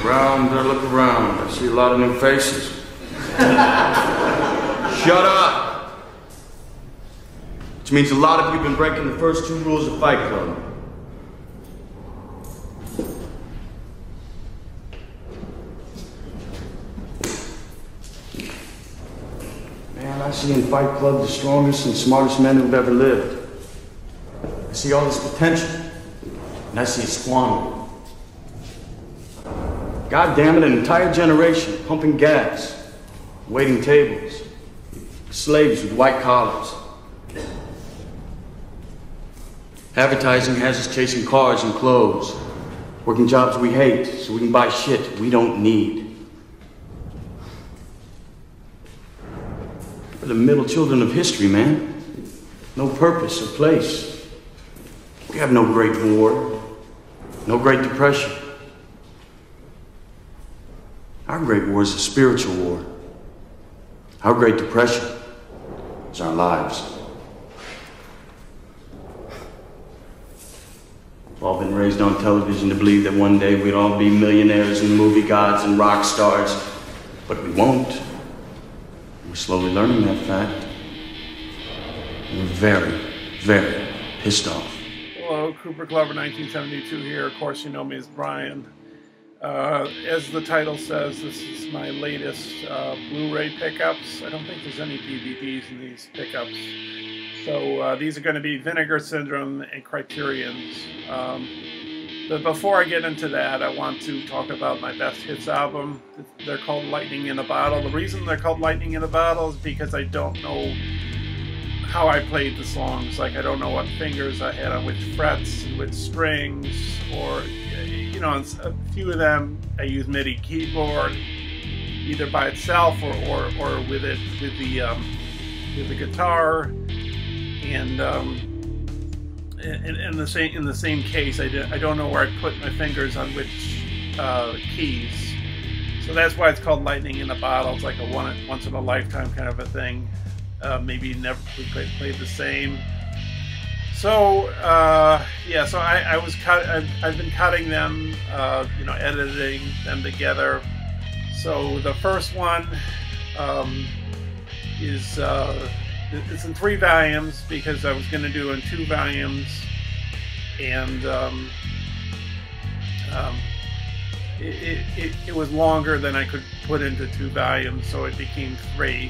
look around. I see a lot of new faces. Shut up! Which means a lot of you have been breaking the first 2 rules of Fight Club. Man, I see in Fight Club the strongest and smartest men who've ever lived. I see all this potential, and I see it squandered. God damn it, an entire generation pumping gas, waiting tables, slaves with white collars. Advertising has us chasing cars and clothes, working jobs we hate so we can buy shit we don't need. We're the middle children of history, man. No purpose or place. We have no Great War, no Great Depression. Our Great War is a spiritual war. Our Great Depression is our lives. We've all been raised on television to believe that one day we'd all be millionaires and movie gods and rock stars, but we won't. We're slowly learning that fact. And we're very, very pissed off. Hello, Cooper Glover 1972 here. Of course, you know me as Brian. As the title says, this is my latest Blu-ray pickups. I don't think there's any DVDs in these pickups. So these are going to be Vinegar Syndrome and Criterion's. But before I get into that, I want to talk about my Best Hits album. They're called Lightning in a Bottle. The reason they're called Lightning in a Bottle is because I don't know how I played the songs. Like, I don't know what fingers I had on which frets and which strings, or you know, a few of them I use MIDI keyboard, either by itself or with it with the guitar, and in the same case, I don't know where I put my fingers on which keys. So that's why it's called Lightning in a Bottle. It's like a once in a lifetime kind of a thing. Maybe never played the same. So yeah, so I've been cutting them, you know, editing them together. So the first one is it's in 3 volumes because I was going to do it in 2 volumes, and it was longer than I could put into 2 volumes, so it became 3.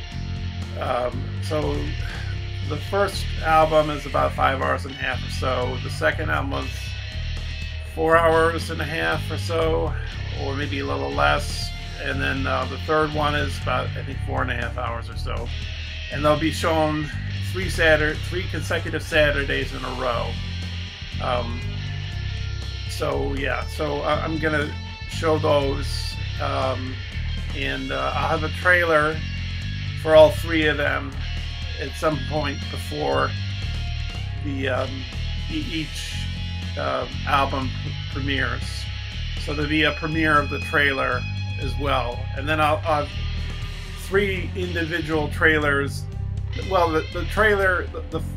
So the first album is about 5 hours and a half or so. The second album was 4 hours and a half or so, or maybe a little less. And then the third one is about, I think, 4.5 hours or so. And they'll be shown 3 consecutive Saturdays in a row. So yeah, so I'm gonna show those, and I'll have a trailer for all 3 of them at some point before the each album premieres. So there'll be a premiere of the trailer as well, and then I'll have 3 individual trailers. Well, the trailer,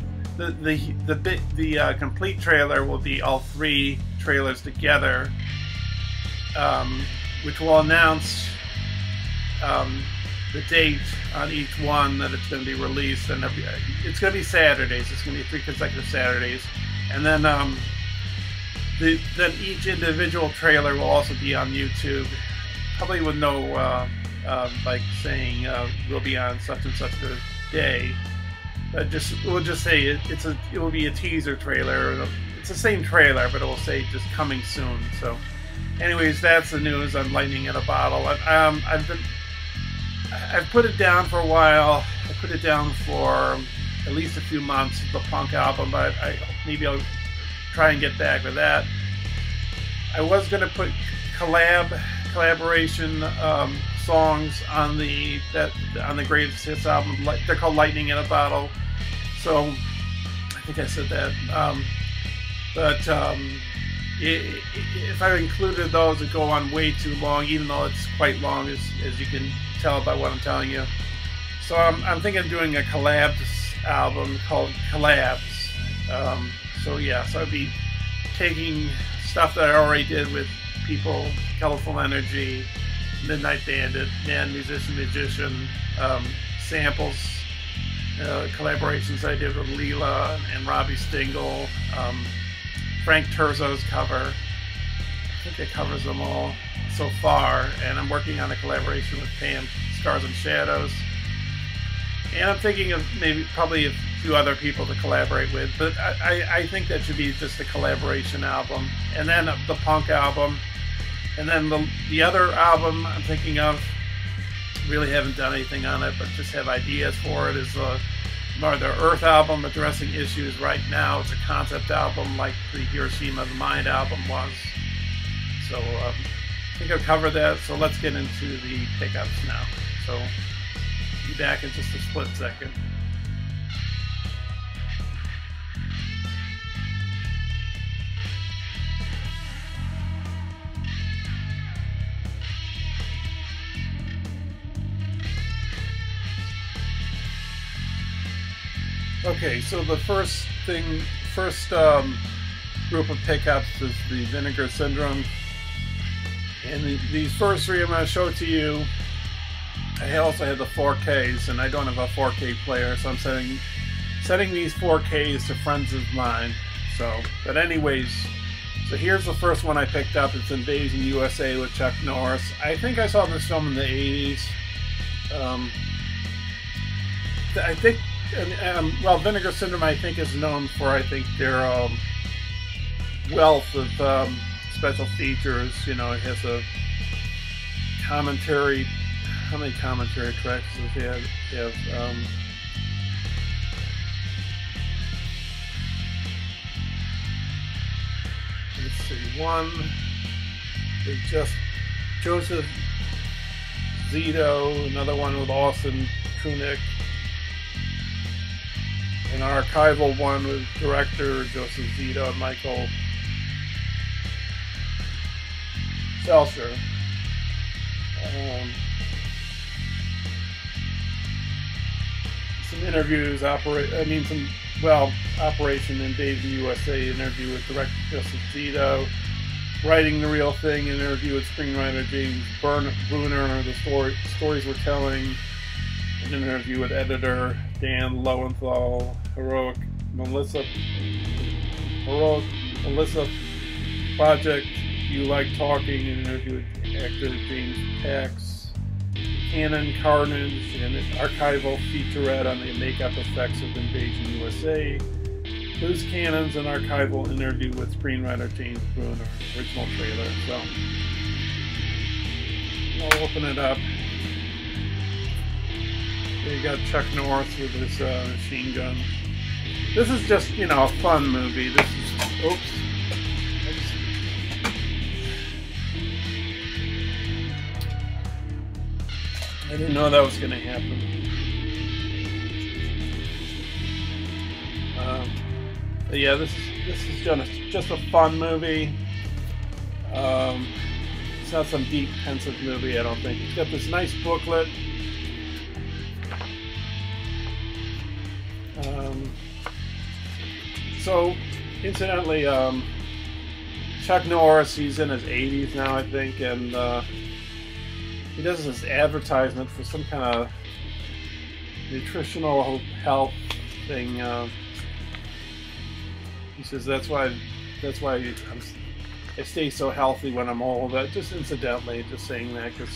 the complete trailer will be all 3 trailers together, which will announce the date on each one that it's going to be released, and it's going to be Saturdays. It's going to be 3 consecutive Saturdays, and then then each individual trailer will also be on YouTube, probably with no like saying we'll be on such and such a day. We'll just say it will be a teaser trailer. It's the same trailer, but it will say just coming soon. So, anyways, that's the news on Lightning in a Bottle. I've put it down for a while. I put it down for at least a few months, the punk album, but maybe I'll try and get back with that. I was going to put collaboration songs on the Greatest Hits album. They're called Lightning in a Bottle. So I think I said that. If I included those, it'd go on way too long, even though it's quite long, as you can tell by what I'm telling you. So I'm thinking of doing a collabs album called Collabs. So yeah, so I'd be taking stuff that I already did with people, Colorful Energy, Midnight Bandit, Man, Musician, Magician, samples, collaborations I did with Leela and Robbie Stingle, Frank Terzo's cover. I think it covers them all so far, and I'm working on a collaboration with Pam, Stars and Shadows. And I'm thinking of probably a few other people to collaborate with, but I think that should be just a collaboration album. And then the punk album. And then the other album I'm thinking of, really haven't done anything on it, but just have ideas for it, is the Mother Earth album, addressing issues right now. It's a concept album like the Hiroshima the Mind album was. So I think I've covered that, so let's get into the pickups now. So be back in just a split second. Okay, so the first group of pickups is the Vinegar Syndrome. And these first three I'm going to show to you. I also have the 4Ks, and I don't have a 4K player, so I'm setting these 4Ks to friends of mine. But anyways, so here's the first one I picked up. It's Invasion USA with Chuck Norris. I think I saw this film in the 80s. I think, well, Vinegar Syndrome I think is known for, their wealth of special features. You know, it has a commentary. How many commentary tracks does it have? Let's see, one. They just Joseph Zito, another one with Austin Krunick, an archival one with director Joseph Zito and Michael Seltzer. Some interviews, Operation Invasion USA interview with director Joseph Zito, Writing the Real Thing interview with screenwriter James Bruner, the stories we're telling, an interview with editor Dan Lowenthal, Heroic Melissa Project, You Like Talking, an interview with actor James Pax, Canon Carnage, and an archival featurette on the makeup effects of Invasion USA. Loose Cannons, an archival interview with screenwriter James Bruner, original trailer. So I'll open it up. There you got Chuck Norris with his machine gun. This is just, a fun movie. This is, oops. I didn't know that was going to happen. But yeah, this is just a fun movie. It's not some deep, pensive movie, I don't think. It's got this nice booklet. So, incidentally, Chuck Norris, he's in his 80s now, I think, and he does this advertisement for some kind of nutritional health thing. He says that's why I stay so healthy when I'm old. Just incidentally, just saying that because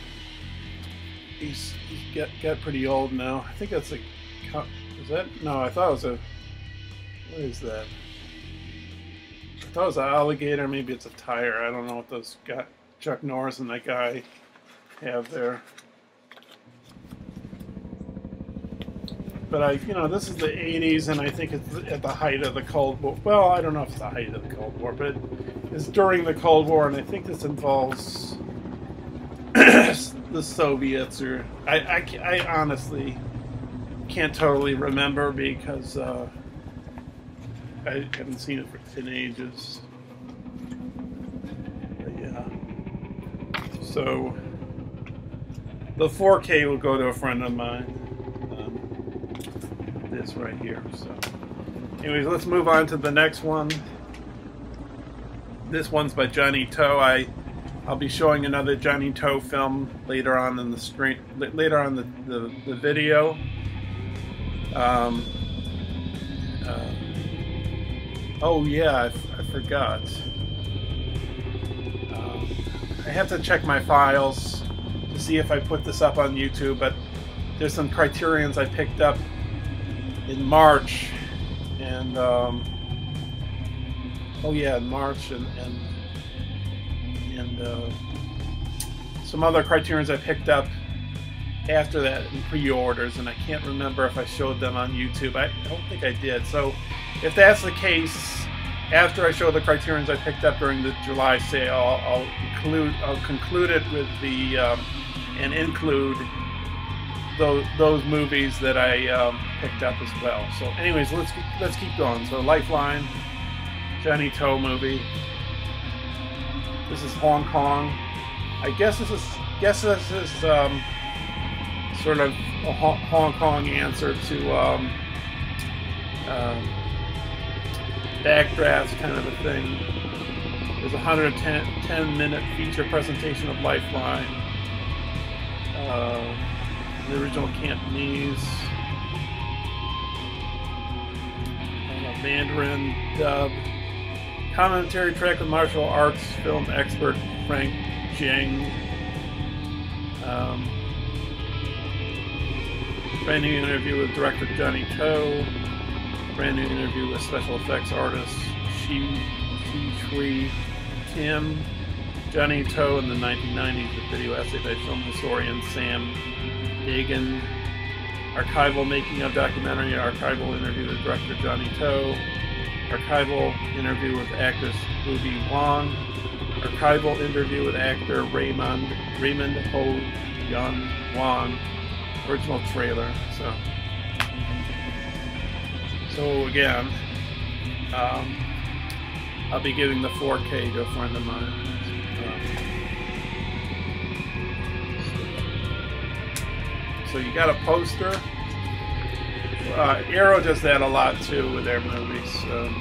he's got pretty old now. I think that's a. Is that? No, I thought it was a. What is that? I thought it was an alligator. Maybe it's a tire. I don't know what those got. Chuck Norris and that guy have there. But this is the 80s, and I think it's at the height of the Cold War. Well, I don't know if it's the height of the Cold War, but it's during the Cold War, and I think this involves the Soviets, or I honestly can't totally remember because I haven't seen it in ages. But yeah. So the 4K will go to a friend of mine. This right here. So anyways, let's move on to the next one. This one's by Johnny Toe. I'll be showing another Johnny To film later on in the stream, later on the video. Oh yeah, I forgot. I have to check my files to see if I put this up on YouTube, but there's some Criterions I picked up in March, and oh yeah, in March, and some other Criterions I picked up after that in pre-orders, and I can't remember if I showed them on YouTube. I don't think I did. So if that's the case, after I show the Criterions I picked up during the July sale, I'll conclude it with the and include those movies that I picked up as well. So anyways, let's keep going. So Lifeline, Johnny To movie. This is Hong Kong. I guess this is sort of a Hong Kong answer to Backdrafts kind of a thing. There's a 110-minute feature presentation of Lifeline. The original Cantonese, Mandarin dub. Commentary track with martial arts film expert Frank Jiang. Brand new interview with director Johnny To. Brand new interview with special effects artist Shi Chui Kim. Johnny To in the 1990s, the video essay by film historian Sam Dagan. Archival making of documentary, archival interview with director Johnny To. Archival interview with actress Ruby Wong. Archival interview with actor Raymond Ho Yun Wong. Original trailer. So again, I'll be giving the 4K to a friend of mine. So you got a poster. Arrow does that a lot too with their movies.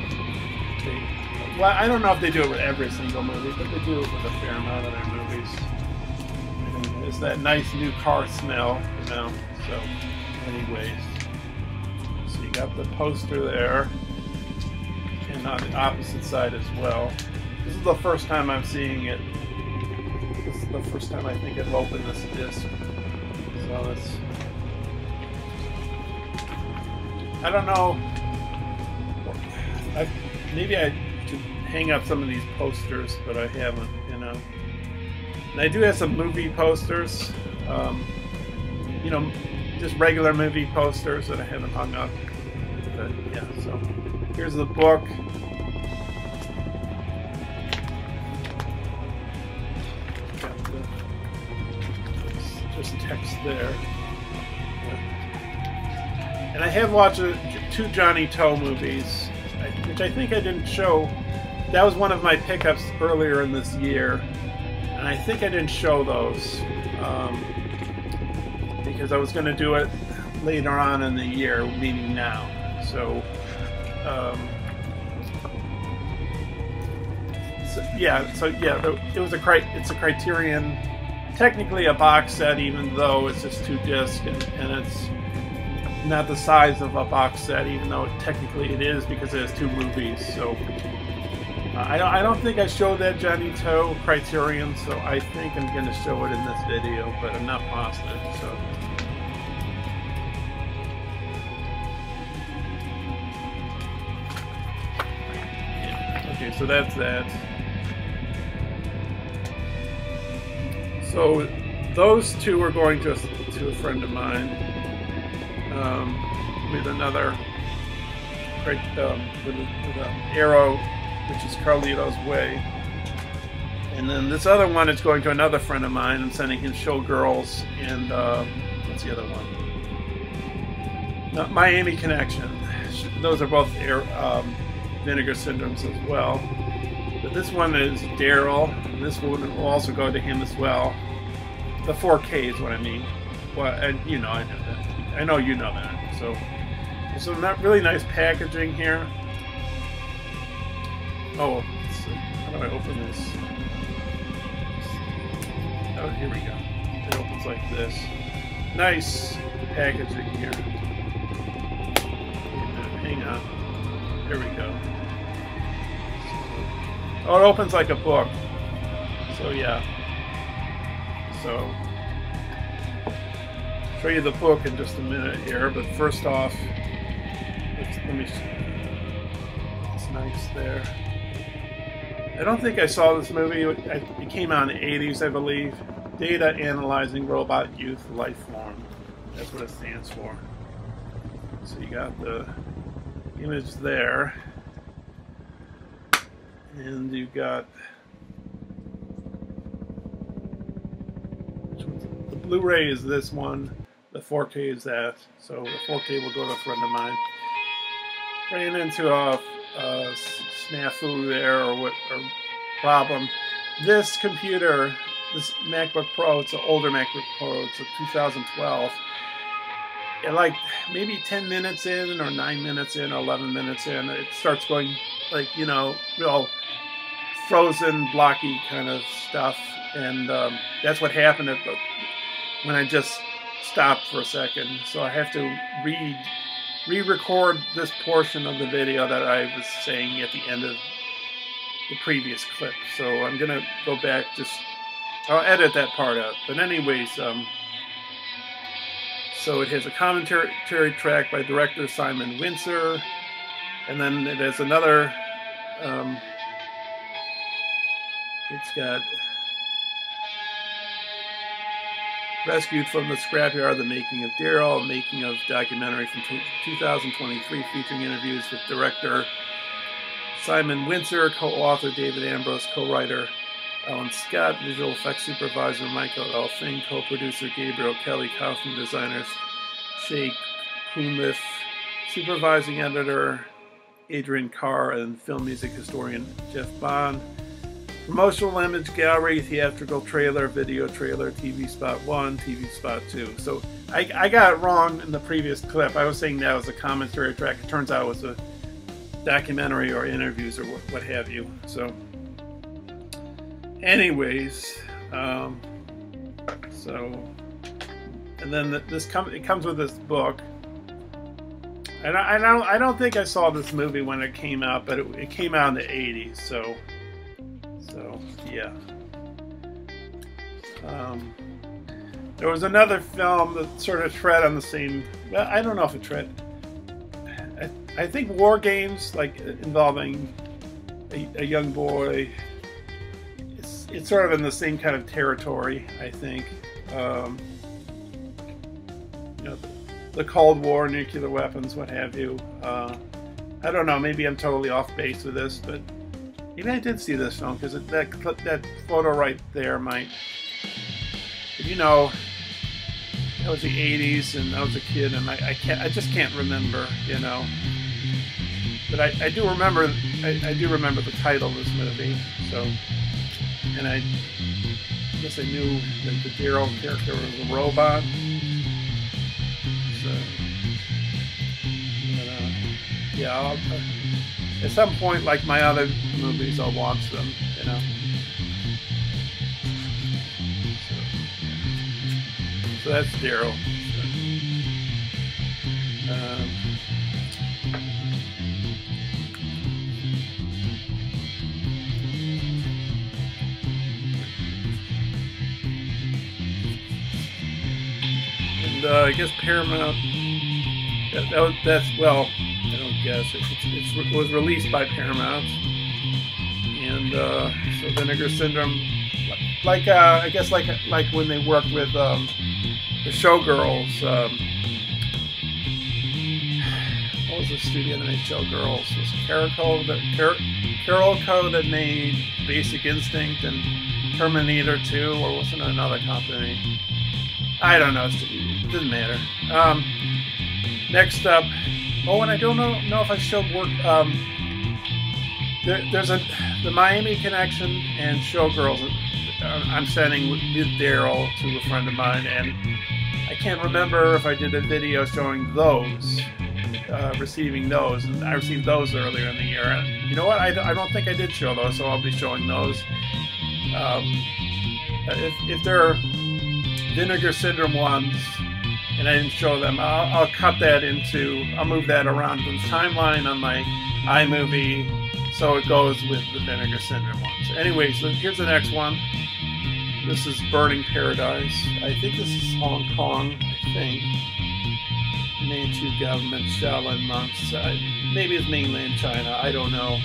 Well, I don't know if they do it with every single movie, but they do it with a fair amount of their movies. And it's that nice new car smell, you know. So, anyways, so you got the poster there, and on the opposite side as well. This is the first time I'm seeing it. This is the first time I think I've opened this disc. So it's. I don't know. Maybe I should hang up some of these posters, but I haven't, you know. And I do have some movie posters, you know, just regular movie posters that I haven't hung up. But yeah, so here's the book. Got just text there. And I have watched 2 Johnny To movies, which I think I didn't show. That was one of my pickups earlier in this year, and I think I didn't show those because I was going to do it later on in the year, meaning now. So yeah, it was it's a Criterion, technically a box set, even though it's just 2 discs, and it's not the size of a box set, even though technically it is, because it has 2 movies. So I don't think I showed that Johnny To Criterion, so I think I'm going to show it in this video, but I'm not positive. So yeah. Okay, so that's that. So those 2 are going to a friend of mine. With another with an Arrow, which is Carlito's Way, and then this other one is going to another friend of mine. I'm sending him Showgirls and what's the other one? Miami Connection. Those are both Vinegar Syndromes as well. But this one is Daryl, and this one will also go to him as well. The 4K is what I mean. Well, and you know, I know that. I know you know that. So some really nice packaging here. Oh, let's see. How do I open this? Here we go. It opens like this. Nice packaging here. Hang on. There we go. Oh, it opens like a book. So yeah. So I'll show you the book in just a minute here, but first off, let me see. It's nice there. I don't think I saw this movie. It came out in the 80s, I believe. Data Analyzing Robot Youth Life Form. That's what it stands for. So you got the image there. And you got the Blu-ray is this one. The 4K is that. So the 4K will go to a friend of mine. Ran into a snafu there or problem. This computer, this MacBook Pro, it's an older MacBook Pro, it's a 2012. And like maybe 10 minutes in or 9 minutes in or 11 minutes in, it starts going like, you know, real frozen, blocky kind of stuff. And that's what happened when I just stopped for a second. So I have to re-record this portion of the video that I was saying at the end of the previous clip. So I'm gonna go back, I'll edit that part out. But anyways, so it has a commentary track by director Simon Wincer, and then it has another, it's got Rescued from the Scrapyard, The Making of Daryl, a making of documentary from 2023 featuring interviews with director Simon Wincer, co-author David Ambrose, co-writer Alan Scott, visual effects supervisor Michael Elfing, co-producer Gabriel Kelly, costume designers Shay Kuhnliff, supervising editor Adrian Carr, and film music historian Jeff Bond. Promotional image gallery, theatrical trailer, video trailer, TV spot 1, TV spot 2. So I got it wrong in the previous clip. I was saying that was a commentary track. It turns out it was a documentary or interviews or what have you. So anyways, and then it comes with this book. And I don't think I saw this movie when it came out, but it came out in the 80s. So yeah. There was another film that sort of tread on the same. Well, I don't know if it tread. I think War Games, like involving a young boy, it's sort of in the same kind of territory. I think. You know, the Cold War, nuclear weapons, what have you. I don't know. Maybe I'm totally off base with this, but. Maybe I did see this film because that photo right there might. But you know, that was the '80s, and I was a kid, and I just can't remember, you know. But I do remember. I do remember the title of this movie. So, and I guess I knew that the Daryl character was a robot. So, but, yeah. At some point, like my other movies, I'll watch them, you know. So that's Daryl. And I guess Paramount. That's well. I don't guess. It was released by Paramount, and so Vinegar Syndrome, like I guess like when they worked with the Showgirls. What was the studio that made Showgirls? Was Carolco that made Basic Instinct and Terminator 2, or was it another company? I don't know. It doesn't matter. Next up. Oh, and I don't know if I showed work. There's the Miami Connection and Showgirls. I'm sending with Daryl to a friend of mine, and I can't remember if I did a video showing those, receiving those, and I received those earlier in the year. And you know what? I don't think I did show those, so I'll be showing those. If they're Vinegar Syndrome ones, and I didn't show them. I'll cut that into, I'll move that around the timeline on my iMovie so it goes with the Vinegar Syndrome ones. Anyways, here's the next one. This is Burning Paradise. I think this is Hong Kong, I think. Manchu government, Shaolin monks. Maybe it's mainland China, I don't know.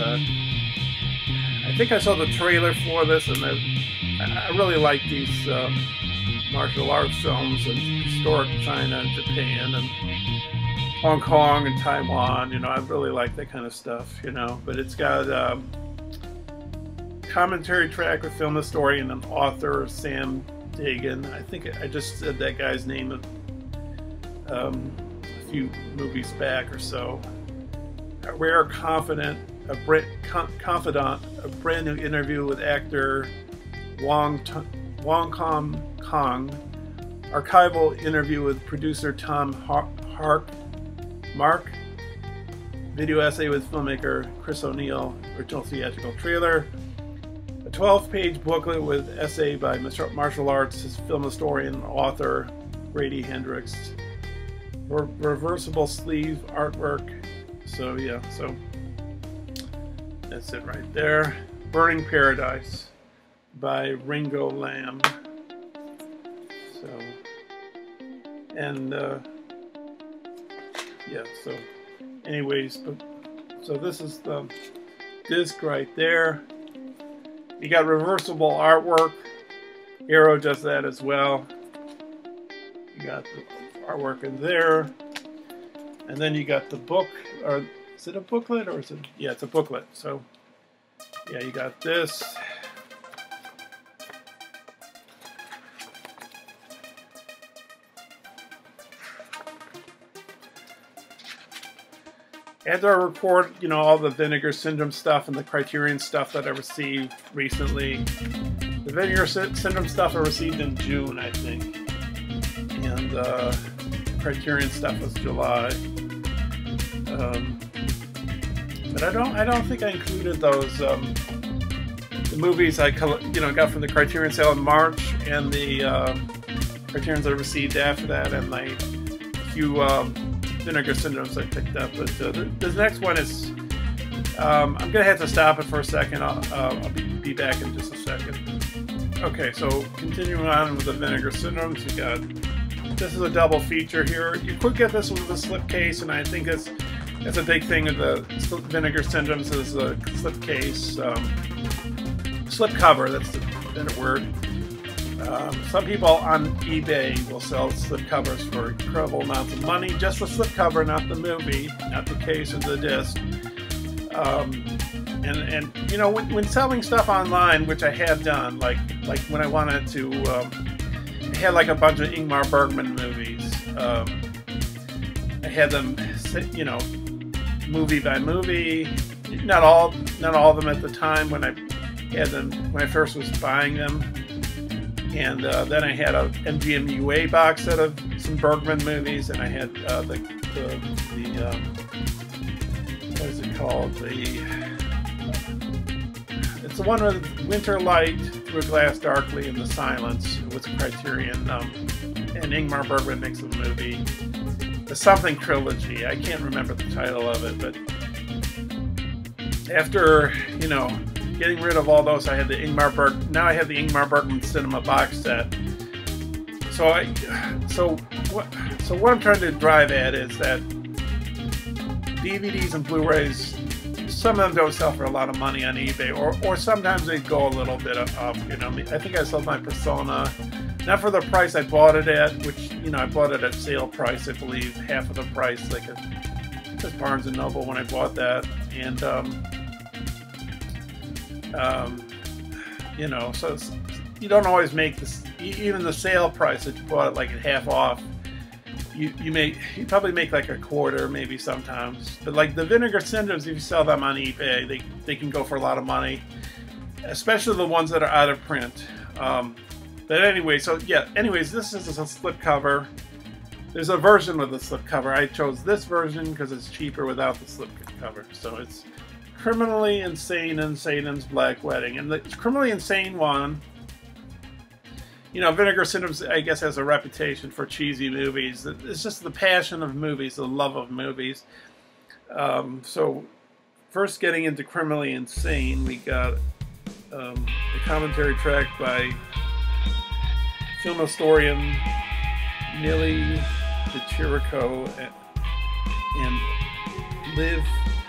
I think I saw the trailer for this, and I really like these martial arts films and historic China and Japan and Hong Kong and Taiwan. You know, I really like that kind of stuff, you know. But it's got commentary track with film historian and author Sam Dagan. I think I just said that guy's name a few movies back or so. A rare confidant, a brand new interview with actor Wong Kong, archival interview with producer Tom Mark, video essay with filmmaker Chris O'Neill, original theatrical trailer, a 12-page booklet with essay by martial arts film historian and author Grady Hendrix, reversible sleeve artwork. So yeah, so that's it right there. Burning Paradise by Ringo Lam. So, and yeah, so anyways, so this is the disc right there. You got reversible artwork. Arrow does that as well. You got the artwork in there. And then you got the book, or is it a booklet, or is it, yeah, it's a booklet. So yeah, you got this. After I report, you know, all the Vinegar Syndrome stuff and the Criterion stuff that I received recently. The Vinegar Syndrome stuff I received in June, I think. And Criterion stuff was July. But I don't think I included those the movies I got from the Criterion sale in March, and the Criterions I received after that, and my few Vinegar Syndromes I picked up. But this next one is I'm gonna have to stop it for a second. I'll be back in just a second. Okay, so continuing on with the Vinegar Syndromes, you got, this is a double feature here. You could get this with a slip case, and I think that's a big thing of the Vinegar Syndromes is a slip case, slip cover. That's the better word. Some people on eBay will sell slip covers for incredible amounts of money. Just the slip cover, not the movie, not the case or the disc. And you know, when selling stuff online, which I have done, like when I wanted to, I had like a bunch of Ingmar Bergman movies. I had them, you know, movie by movie. Not all of them at the time when I had them, when I first was buying them. And then I had a MGM-UA box set of some Bergman movies, and I had the what is it called? It's the one with Winter Light, Through a Glass Darkly, and The Silence. It was a Criterion, and Ingmar Bergman makes the movie. The something trilogy. I can't remember the title of it, but after, you know, getting rid of all those, I had the now I have the Ingmar Bergman Cinema box set. So what I'm trying to drive at is that DVDs and Blu-rays, some of them don't sell for a lot of money on eBay, or sometimes they go a little bit up. You know, I think I sold my Persona, not for the price I bought it at, which, you know, I bought it at sale price, I believe, half of the price, like it was Barnes & Noble when I bought that, and you know, so you don't always make this, even the sale price that you bought it like at half off. You probably make like a quarter, maybe sometimes. But like the Vinegar Syndromes, if you sell them on eBay, they can go for a lot of money, especially the ones that are out of print. But anyway, so yeah. Anyways, this is a slipcover. There's a version with the slipcover. I chose this version because it's cheaper without the slipcover. So it's Criminally Insane and Satan's Black Wedding. And the Criminally Insane one, you know, Vinegar Syndrome, I guess, has a reputation for cheesy movies. It's just the passion of movies, the love of movies. So, first getting into Criminally Insane, we got a commentary track by film historian Nili DeChirico and Liv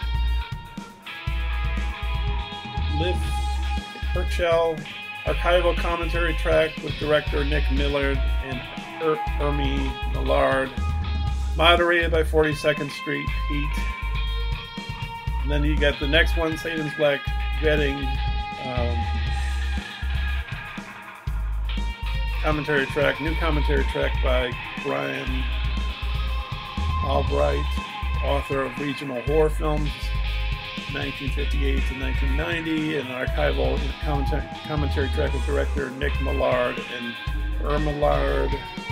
Herschel. Archival commentary track with director Nick Millard and Ermi Millard. Moderated by 42nd Street Pete. And then you got the next one, Satan's Black Wedding. New commentary track by Brian Albright, author of regional horror films, 1958 to 1990, and an archival commentary track with director Nick Millard and Millard.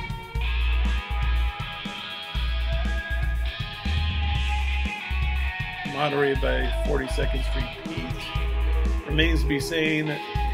Moderated by 42nd Street Pete. Remains to be seen.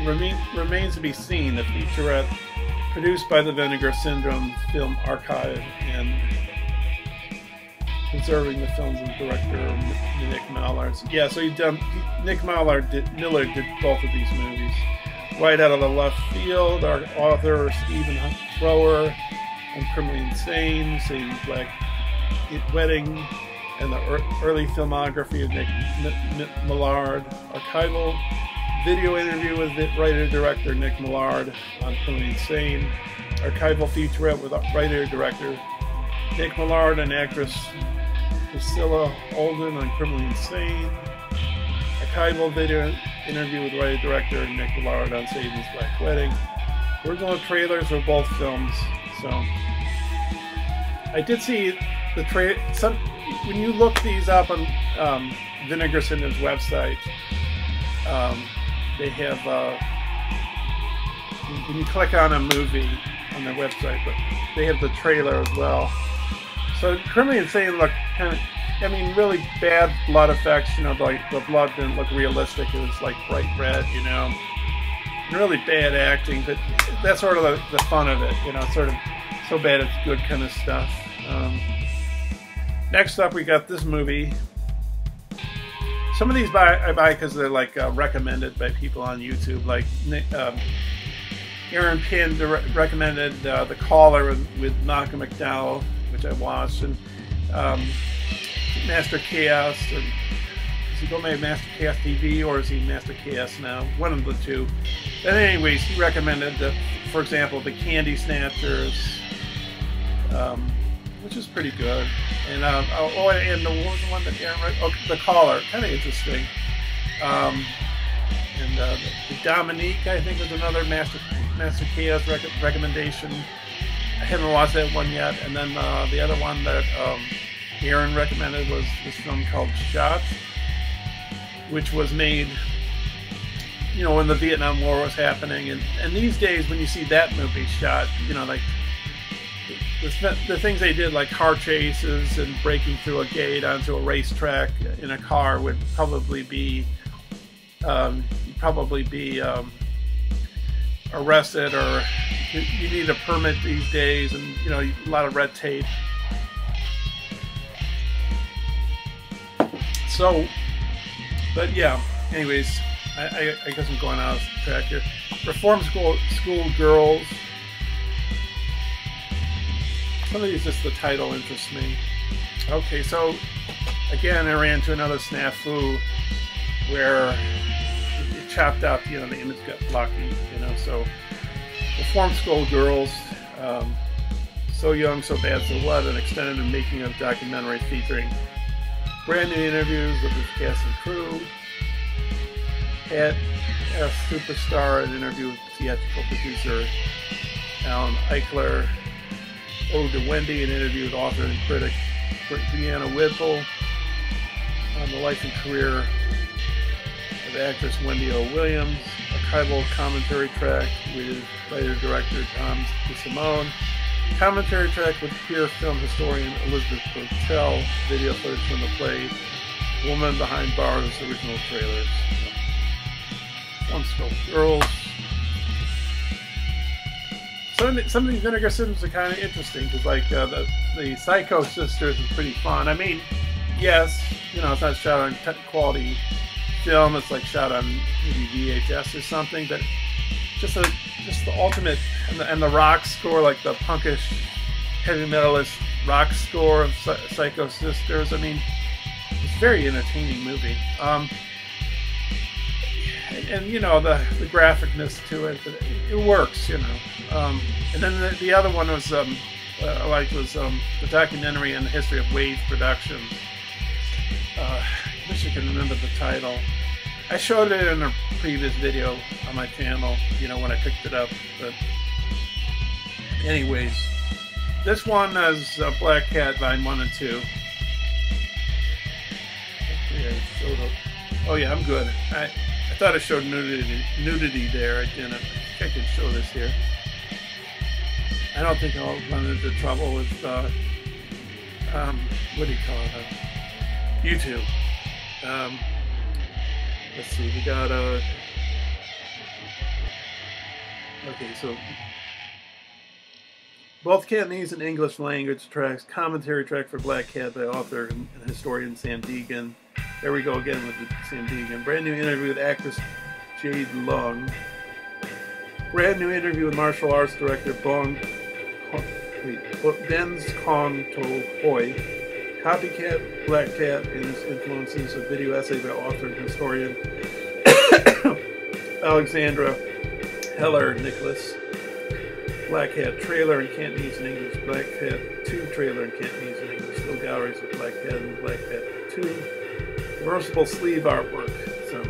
The featurette produced by the Vinegar Syndrome Film Archive and conserving the films of director Nick Millard. Yeah, so Nick Millard did both of these movies. Right out of the left field, our author Stephen Thrower on Criminally Insane, Satan's Black Wedding, and the early filmography of Nick Millard. Archival video interview with writer-director Nick Millard on Criminally Insane. Archival featurette with writer-director Nick Millard and actress Priscilla Olden on Criminally Insane. Archival video interview with writer-director Nick Millard on Satan's Black Wedding. Original trailers for both films. So I did see the when you look these up on Vinegar Syndrome's website, they have when you click on a movie on their website, but they have the trailer as well. So Criminally Insane looked kind of, I mean, really bad blood effects. You know, like the blood didn't look realistic. It was like bright red, you know. And really bad acting, but that's sort of the fun of it. You know, sort of so bad it's good kind of stuff. Next up, we got this movie. Some of these I buy because they're like recommended by people on YouTube. Like Aaron Pinn recommended The Caller with Malcolm McDowell, which I watched, and Master Chaos. Or, does he go by Master Chaos TV or is he Master Chaos now? One of the two. But anyways, he recommended, for example, The Candy Snatchers, which is pretty good. And and the one that Aaron The Caller, kind of interesting. And the Dominique, I think, was another Master Chaos recommendation. I haven't watched that one yet. And then the other one that Aaron recommended was this film called Shot, which was made, you know, when the Vietnam War was happening. And these days, when you see that movie Shot, you know, like the things they did, like car chases and breaking through a gate onto a racetrack in a car, would probably be arrested, or you need a permit these days, and you know, a lot of red tape. So, but yeah. Anyways, I guess I'm going out of track here. Reform School Girls. Some of these, just the title interests me. Okay, so again, I ran into another snafu where it chopped out, you know, the image got blocky, you know. So Reform School Girls, So Young, So Bad, So What, an extended and making of documentary featuring brand new interviews with the cast and crew. At a Superstar, an interview with theatrical producer Alan Eichler. Ode to Wendy, an interview with author and critic Deanna Whipple on the life and career of actress Wendy O. Williams. Archival commentary track with writer-director Tom DeSimone. Commentary track with queer film historian Elizabeth Burchell. Video footage from the play Woman Behind Bars, original trailers. One Skull Girls. some of these Vinegar Systems are kind of interesting because, like, the Psycho Sisters is pretty fun. I mean, yes, you know, it's not shot on quality film. It's like shot on maybe VHS or something, but just the ultimate, and the rock score, like the punkish, heavy metalist rock score of Psycho Sisters. I mean, it's a very entertaining movie. And you know, the graphicness to it, it works, you know. And then the other one was the documentary on the history of Wave Productions. I wish I can remember the title. I showed it in a previous video on my channel, you know, when I picked it up. But anyways, this one is Black Cat Volume 1 and 2. Oh yeah, I'm good. I thought I showed nudity there. I didn't. I can show this here. I don't think I'll run into trouble with what do you call it? YouTube. Let's see. We got okay. So both Cantonese and English language tracks. Commentary track for Black Cat by author and historian Sam Deegan. There we go again with Sam Deegan. Brand new interview with actress Jade Long. Brand new interview with martial arts director Benz Kong To Hoi. Copycat Black Cat and its influences. A video essay by author and historian Alexandra Heller Nicholas. Black Cat trailer in Cantonese and English. Black Cat 2 trailer in Cantonese and English. Still galleries of Black Cat and Black Cat 2. Reversible sleeve artwork. So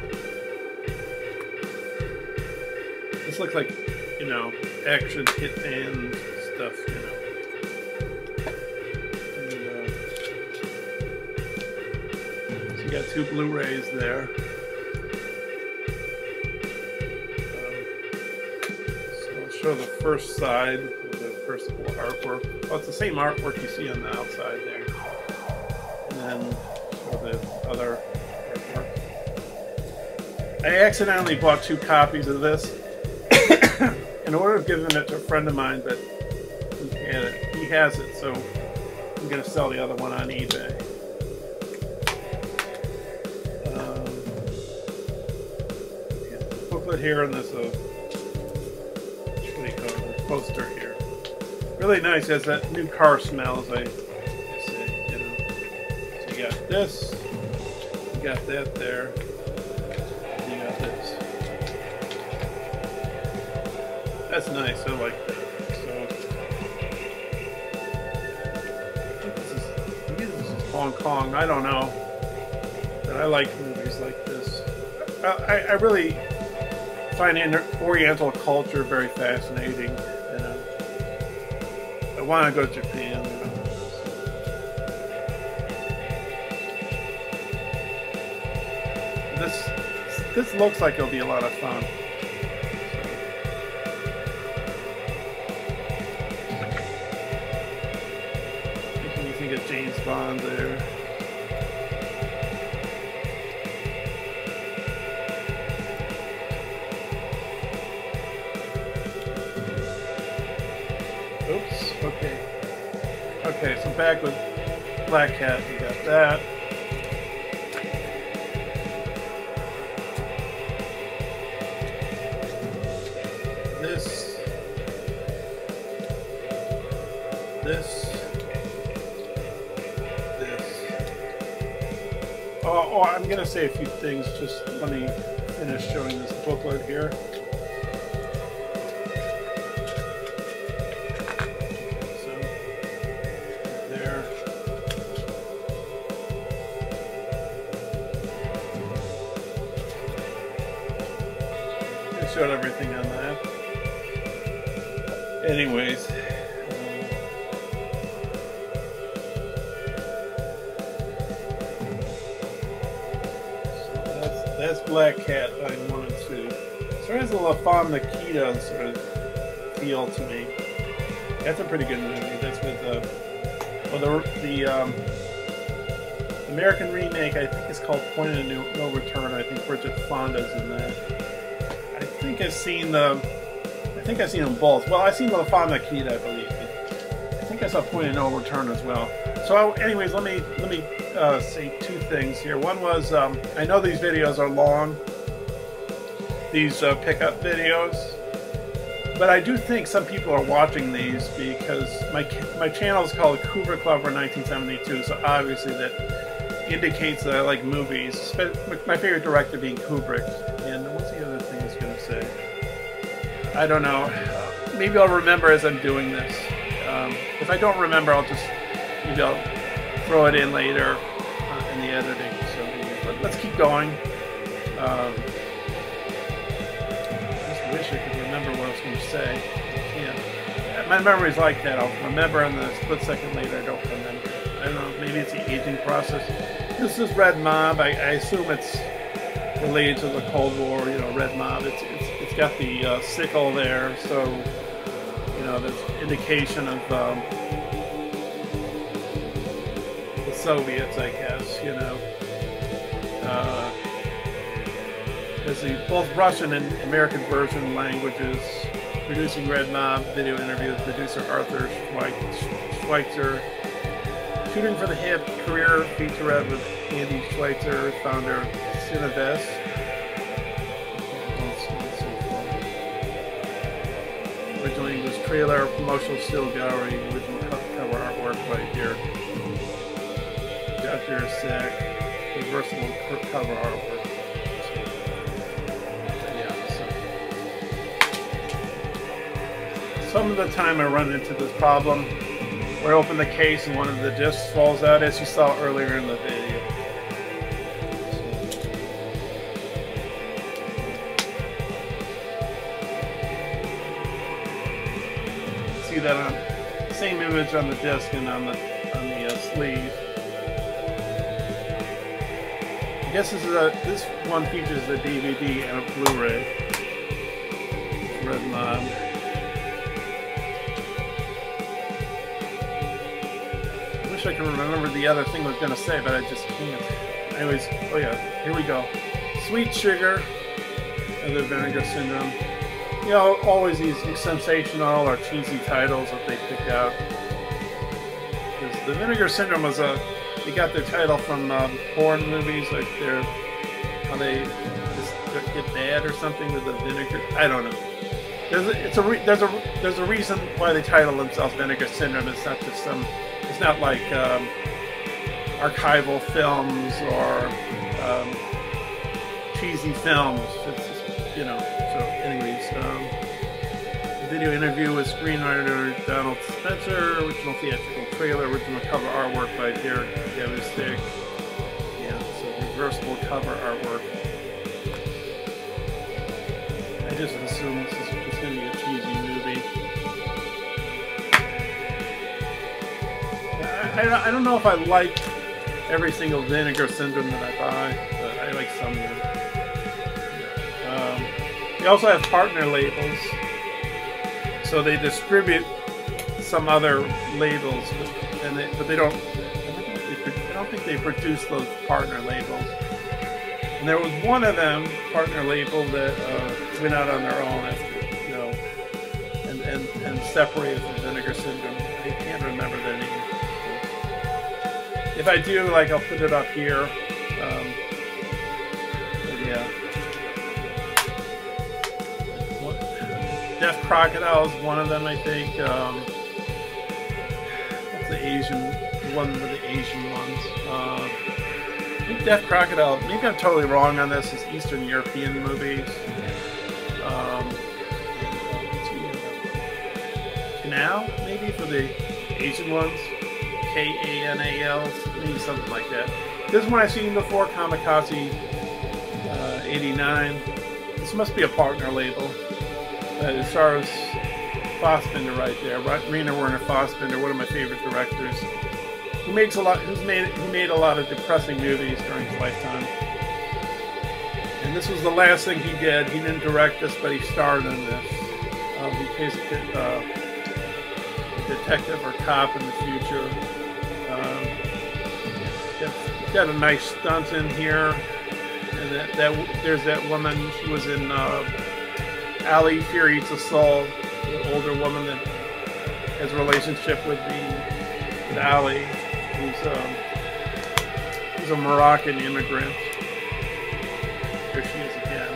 this looks like, you know, action hitman stuff, you know. And, so you got 2 Blu-rays there. So I'll show the first side of the first artwork. Oh, it's the same artwork you see on the outside there. And then the other artwork. I accidentally bought 2 copies of this in order of giving it to a friend of mine, but he has it, so I'm going to sell the other one on eBay. Booklet here, and there's a what do you call it? Poster here. Really nice. Has that new car smell, as I say, you know. So you got this, you got that there, and you got this. That's nice. I like that. So I think this is Hong Kong. I don't know, but I like movies like this. I really find Oriental culture very fascinating. You know, I want to go to Japan. You know. This looks like it'll be a lot of fun. You can get James Bond there. Oops, okay. Okay, so back with Black Cat, we got that. Oh, I'm going to say a few things. Just let me finish showing this booklet here. So, there. I showed everything on that. Anyways. That's Black Cat Volume 1 and 2. So it has a La Femme Nikita sort of feel to me. That's a pretty good movie. That's with the American remake. I think it's called Point of No Return. I think Bridget Fonda's in that. I think I've seen the I think I've seen them both. Well, I've seen La Femme Nikita, I believe. I think I saw Point of No Return as well. So, anyways, let me say two things here. One was, I know these videos are long, these pickup videos, but I do think some people are watching these because my channel is called Kubrick Lover 1972, so obviously that indicates that I like movies. My favorite director being Kubrick. And what's the other thing I was going to say? I don't know. Maybe I'll remember as I'm doing this. If I don't remember, maybe I'll throw it in later in the editing. So, but let's keep going. I just wish I could remember what I was going to say. I can't. My memory's like that. I'll remember, and then a split second later, I don't remember. I don't know. Maybe it's the aging process. This is Red Mob. I assume it's related to the Cold War. You know, Red Mob. It's got the sickle there, so you know there's indication of the Soviets, I guess. You know, there's both Russian and American version languages. Producing Red Mob video interview with producer Arthur Schweitzer. Shooting for the Hip career featurette with Andy Schweitzer, founder Cinevest. Originally English trailer, promotional still gallery, original cover artwork by here. Dr. Sack, reversible cover artwork. Yeah, so. Some of the time I run into this problem where I open the case and one of the discs falls out, as you saw earlier in the video. See that on same image on the disc and on the sleeve. I guess this one features a DVD and a Blu-ray. Red Mob. I wish I could remember the other thing I was going to say, but I just can't. Anyways, oh yeah, here we go. Sweet Sugar and the Vinegar Syndrome. You know, always these sensational or cheesy titles that they pick out. Because the Vinegar Syndrome was they got their title from porn movies, like how they just get bad or something with the vinegar. I don't know. There's a reason why they title themselves Vinegar Syndrome. It's not just it's not like archival films or cheesy films. It's just, you know. So, anyways, video interview with screenwriter Donald Spencer, original theatrical trailer, original cover artwork by Derek Gavistic. Yeah, so reversible cover artwork. I just assume this is just going to be a cheesy movie. I don't know if I like every single Vinegar Syndrome that I buy, but I like some of them. They also have partner labels, so they distribute some other labels, but they don't. I don't think they produce those partner labels. And there was one of them, partner label, that went out on their own after, you know, and separated from Vinegar Syndrome. I can't remember their name. If I do, like, I'll put it up here. Yeah. Deaf Crocodile is one of them, I think. That's the Asian one with the Asian ones. I think Deaf Crocodile, maybe I'm totally wrong on this, is Eastern European movies. Canal, maybe, for the Asian ones. Kanal, maybe something like that. This one I've seen before, Kamikaze 89. This must be a partner label. It stars Fassbinder right there. Rainer Werner Fassbinder, one of my favorite directors. Who made a lot of depressing movies during his lifetime. And this was the last thing he did. He didn't direct this, but he starred in this. He plays a detective or cop in the future. Got a nice stunt in here. And there's that woman. She was in Ali Fear Eats a Soul, the older woman that has a relationship with Ali, who's a Moroccan immigrant. There she is again.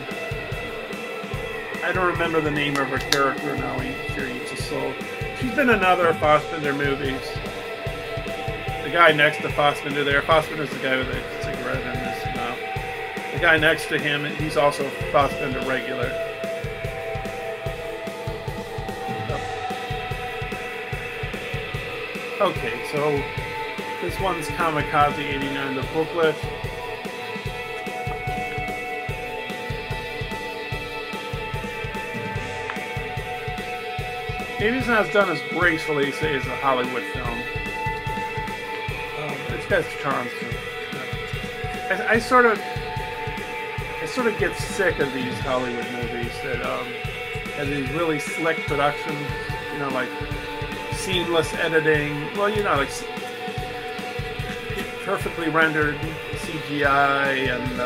I don't remember the name of her character in Ali Fear Eats a Soul. She's been in other Fassbinder movies. The guy next to Fassbinder there, Fassbinder's the guy with a cigarette in his mouth. The guy next to him, he's also a Fassbinder regular. Okay, so this one's Kamikaze 89, the booklet. Maybe it's not as done as gracefully, say, as a Hollywood film. It's got its charms too. I sort of get sick of these Hollywood movies that have these really slick productions, you know, like seamless editing. Well, you know, like perfectly rendered CGI and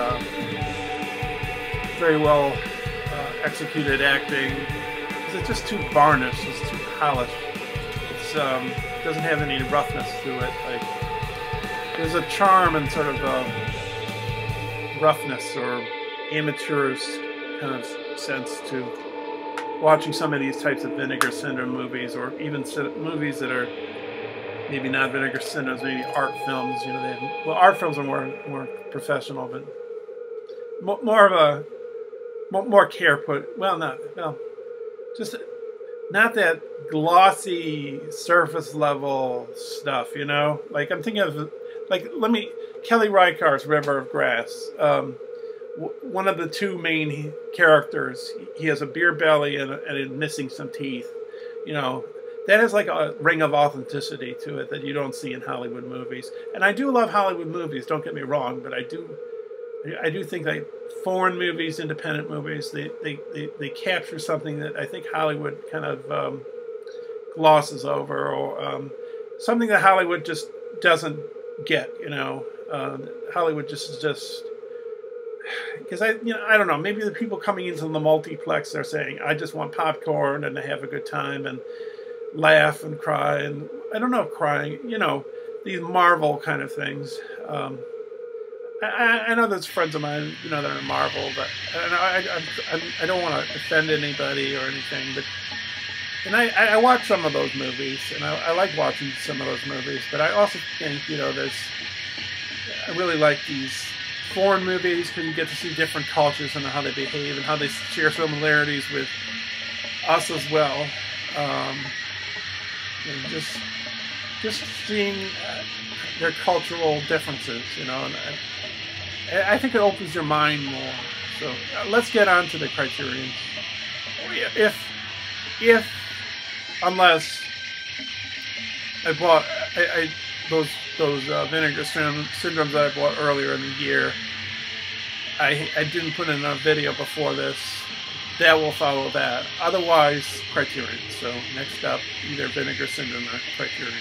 very well executed acting. It's just too varnished. It's too polished. It doesn't have any roughness to it. Like there's a charm and sort of roughness or amateurish kind of sense to watching some of these types of Vinegar Syndrome movies, or even movies that are maybe not Vinegar Syndromes, maybe art films. You know, art films are more professional, but more care put. Just not that glossy surface level stuff, you know. Like I'm thinking of, Kelly Reichardt's River of Grass. One of the two main characters, he has a beer belly and missing some teeth. You know, that is like a ring of authenticity to it that you don't see in Hollywood movies. And I do love Hollywood movies. Don't get me wrong, but I do think like foreign movies, independent movies, they capture something that I think Hollywood kind of glosses over, or something that Hollywood just doesn't get. You know, Hollywood just because I don't know. Maybe the people coming into the multiplex are saying, "I just want popcorn and to have a good time and laugh and cry," and I don't know, crying. You know, these Marvel kind of things. I know there's friends of mine, you know, that are Marvel, but I don't want to offend anybody or anything, but and I watch some of those movies, and I like watching some of those movies, but I also think, you know, I really like these foreign movies because you get to see different cultures and how they behave and how they share similarities with us as well. And just seeing their cultural differences, you know, and I think it opens your mind more. So let's get on to the criterions. Unless I bought those Vinegar Syndromes that I bought earlier in the year, I didn't put in a video before this. That will follow that. Otherwise, Criterion. So next up, either Vinegar Syndrome or Criterion.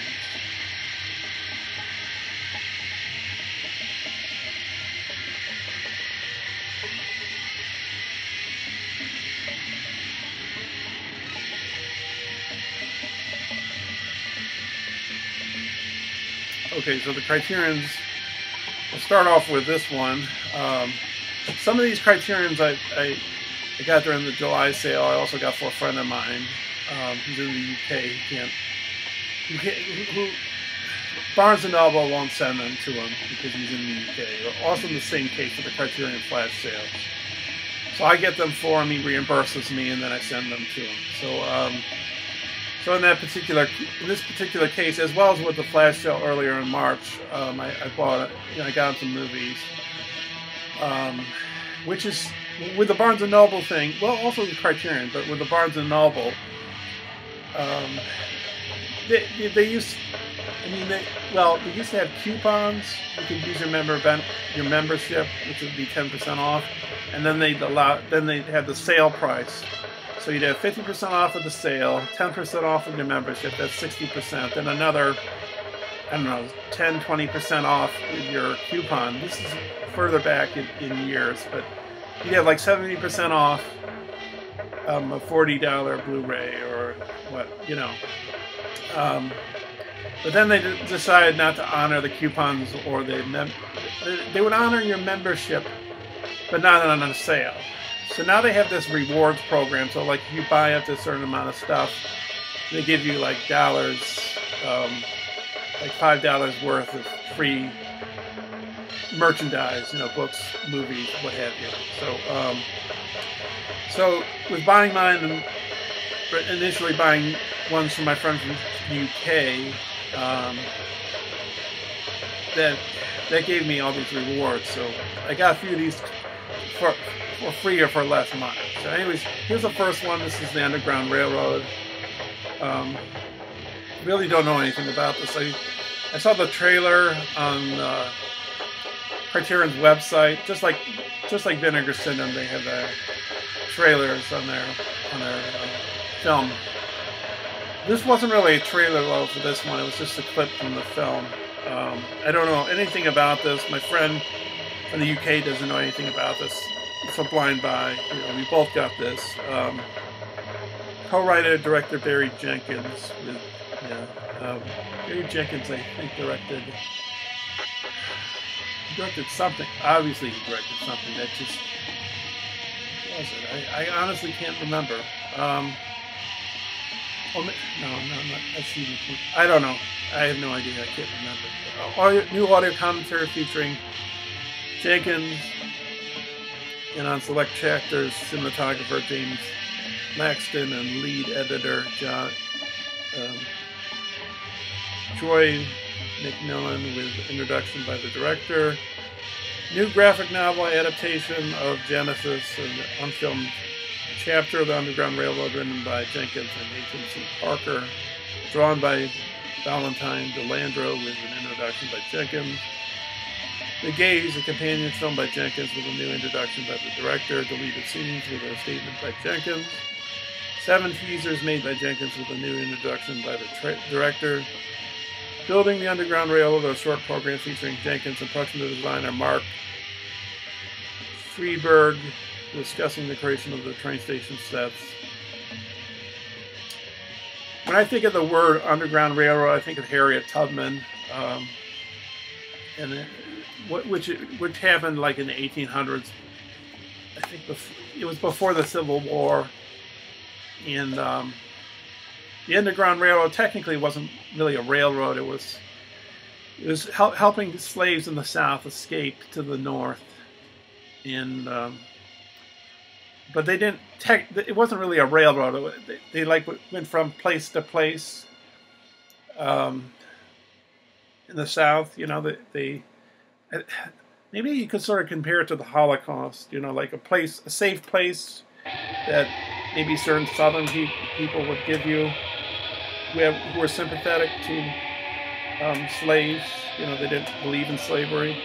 Okay, so the Criterions, we'll start off with this one. Some of these Criterions I got during the July sale. I also got for a friend of mine who's in the UK. Barnes & Noble won't send them to him because he's in the UK. Also in the same case for the Criterion flash sales. So I get them for him, he reimburses me, and then I send them to him. So in this particular case, as well as with the flash sale earlier in March, I bought, I got some movies, which is with the Barnes & Noble thing. Well, also the Criterion, but with the Barnes & Noble, they used to have coupons. You could use your membership, which would be 10% off, and then they'd have the sale price. So you'd have 50% off of the sale, 10% off of your membership, that's 60%, then another, 10, 20% off with your coupon. This is further back in years, but you'd have like 70% off a $40 Blu-ray or what, you know. But then they decided not to honor the coupons, or they would honor your membership, but not on a sale. So now they have this rewards program. So like if you buy up to a certain amount of stuff, they give you like dollars, like $5 worth of free merchandise, you know, books, movies, what have you. So with buying mine, and initially buying ones from my friend from the UK, that gave me all these rewards. So I got a few of these for free or for less money. So anyways, here's the first one. This is the Underground Railroad. Really don't know anything about this. I saw the trailer on Criterion's website, just like Vinegar Syndrome. They have trailers on their film. This wasn't really a trailer though for this one. It was just a clip from the film. I don't know anything about this. My friend from the UK doesn't know anything about this. It's a blind buy. You know, we both got this. Co-writer, director Barry Jenkins. Barry Jenkins, I think, directed something. Obviously, he directed something that just... What was it? I honestly can't remember. No, not Stephen King. I don't know. I have no idea. I can't remember. New audio commentary featuring Jenkins, and on select chapters, cinematographer James Laxton and lead editor Troy McMillan, with introduction by the director. New graphic novel adaptation of Genesis, an unfilmed chapter of the Underground Railroad, written by Jenkins and Nathan C. Parker, drawn by Valentine DeLandro, with an introduction by Jenkins. The Gaze, a companion film by Jenkins with a new introduction by the director. Deleted scenes with a statement by Jenkins. 7 teasers made by Jenkins with a new introduction by the director. Building the Underground Railroad, a short program featuring Jenkins and production designer Mark Freeberg, discussing the creation of the train station sets. When I think of the word Underground Railroad, I think of Harriet Tubman, which happened like in the 1800s. I think it was before the Civil War, and the Underground Railroad technically wasn't really a railroad. It was helping slaves in the South escape to the North, and but they didn't. It wasn't really a railroad. They like went from place to place in the South. You know, maybe you could sort of compare it to the Holocaust. You know, like a safe place that maybe certain Southern people would give you, who were sympathetic to slaves. You know, they didn't believe in slavery.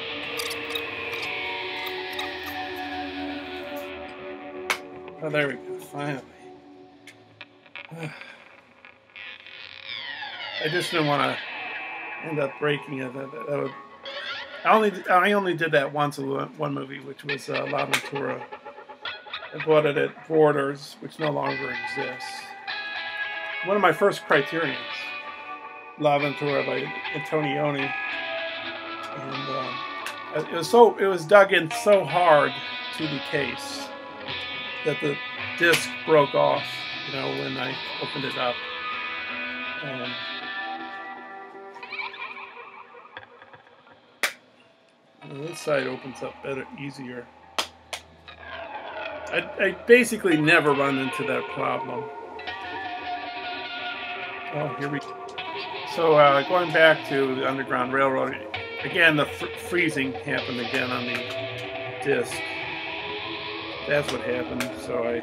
Oh, there we go, finally. I just didn't want to end up breaking it. I only did that once in one movie, which was La Ventura. I bought it at Borders, which no longer exists. One of my first Criterions, La Ventura by Antonioni, and it was dug in so hard to the case that the disc broke off, you know, when I opened it up. This side opens up better, easier. I basically never run into that problem. Oh, here we go. So going back to the Underground Railroad, again, the freezing happened again on the disc. That's what happened, so I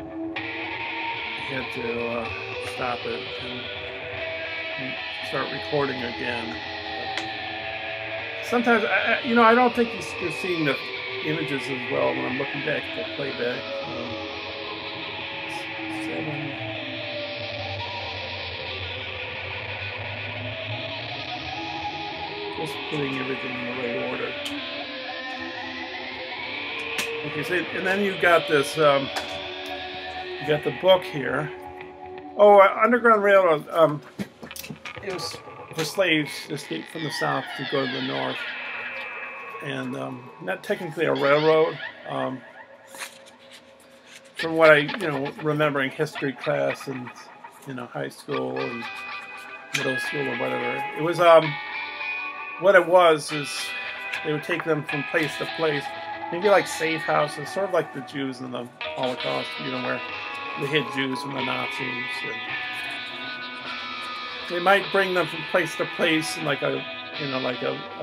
had to stop it and start recording again. Sometimes, I don't think you're seeing the images as well when I'm looking back at the playback. 7. Just putting everything in the right order. Okay, so, and then you've got this You got the book here. Oh, Underground Railroad. It was for slaves to escape from the South to go to the North, and not technically a railroad. From what I, remembering history class and high school and middle school or whatever, it was what it was is they would take them from place to place, maybe like safe houses, sort of like the Jews in the Holocaust, where they hid Jews from the Nazis. And they might bring them from place to place in like a, what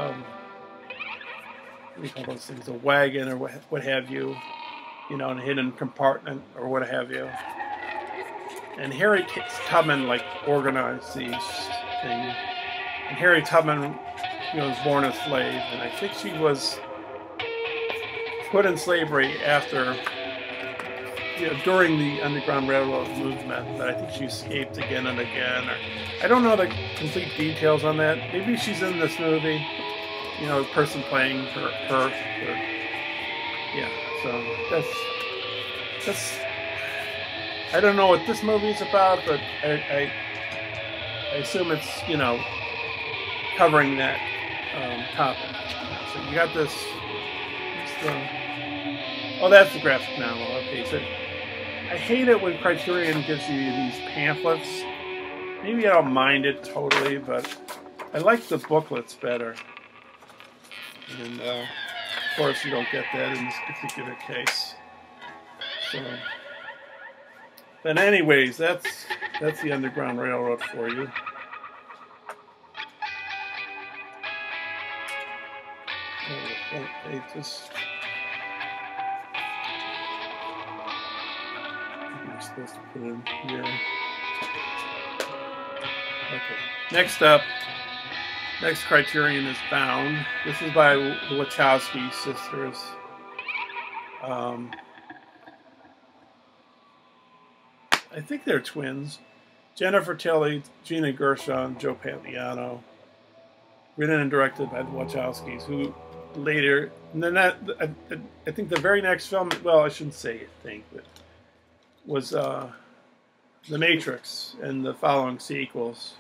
do you call those things, a wagon or what have you, in a hidden compartment or what have you. And Harriet Tubman organized these things. And Harriet Tubman, was born a slave, and I think she was put in slavery after, during the Underground Railroad movement, but I think she escaped again and again. Or I don't know the complete details on that. Maybe she's in this movie, the person playing her. Yeah, so that's. I don't know what this movie is about, but I assume it's covering that topic. So you got this. Oh, that's the graphic novel. Okay, so I hate it when Criterion gives you these pamphlets. Maybe I don't mind it totally, but I like the booklets better. And of course, you don't get that in this particular case. So, but anyways, that's the Underground Railroad for you. I just. I'm supposed to put in here. Okay. Next Criterion is Bound. This is by the Wachowski sisters. I think they're twins. Jennifer Tilly, Gina Gershon, Joe Pantoliano. Written and directed by the Wachowskis, who later, and then I think the very next film, well, I shouldn't say I think, but was The Matrix and the following sequels.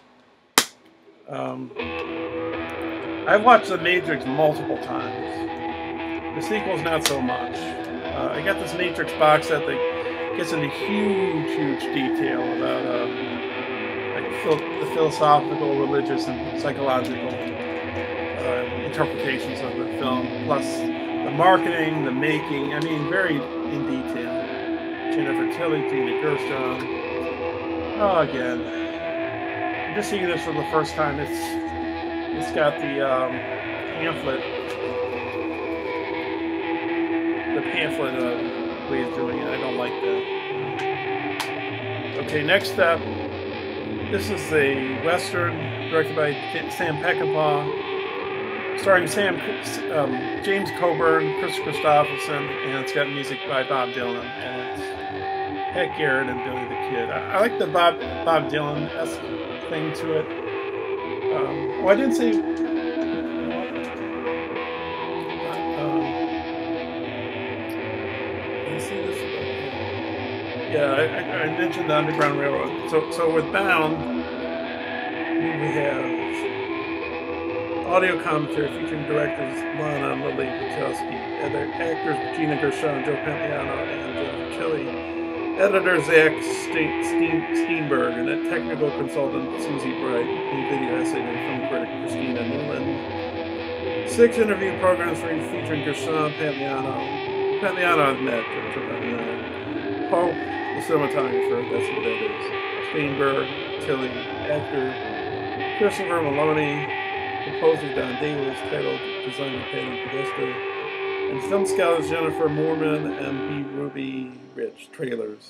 I've watched The Matrix multiple times. The sequels, not so much. I got this Matrix box set that gets into huge detail about the philosophical, religious, and psychological interpretations of the film, plus the marketing, the making. I mean, very in detail. Jennifer Tilly, Gina Gershon. Oh, again, I'm just seeing this for the first time. It's got the pamphlet. The pamphlet way of doing it. I don't like that. Okay, next up. This is a Western directed by Sam Peckinpah, starring James Coburn, Chris Christopherson, and it's got music by Bob Dylan, and it's Pat Garrett and Billy the Kid. I like the Bob Dylan-esque thing to it. I didn't say. Yeah, I mentioned the Underground Railroad. So with Bound, we have audio commentary featuring directors Lana and Lily Wachowski, other actors Gina Gershon, Joe Pantoliano, and Jennifer Tilly, editor Zach Steenberg, and a technical consultant Susie Bright, and video essay by film critic Christina Newland. 6 interview programs featuring Gershon, Pantoliano I've met, Pope, the cinematographer, that's who that is. Steenberg, Tilly, actor Christopher Maloney, composer Don Davis, titled designer Patty Podesta, and film scholars Jennifer Moorman and B. Ruby Rich, trailers.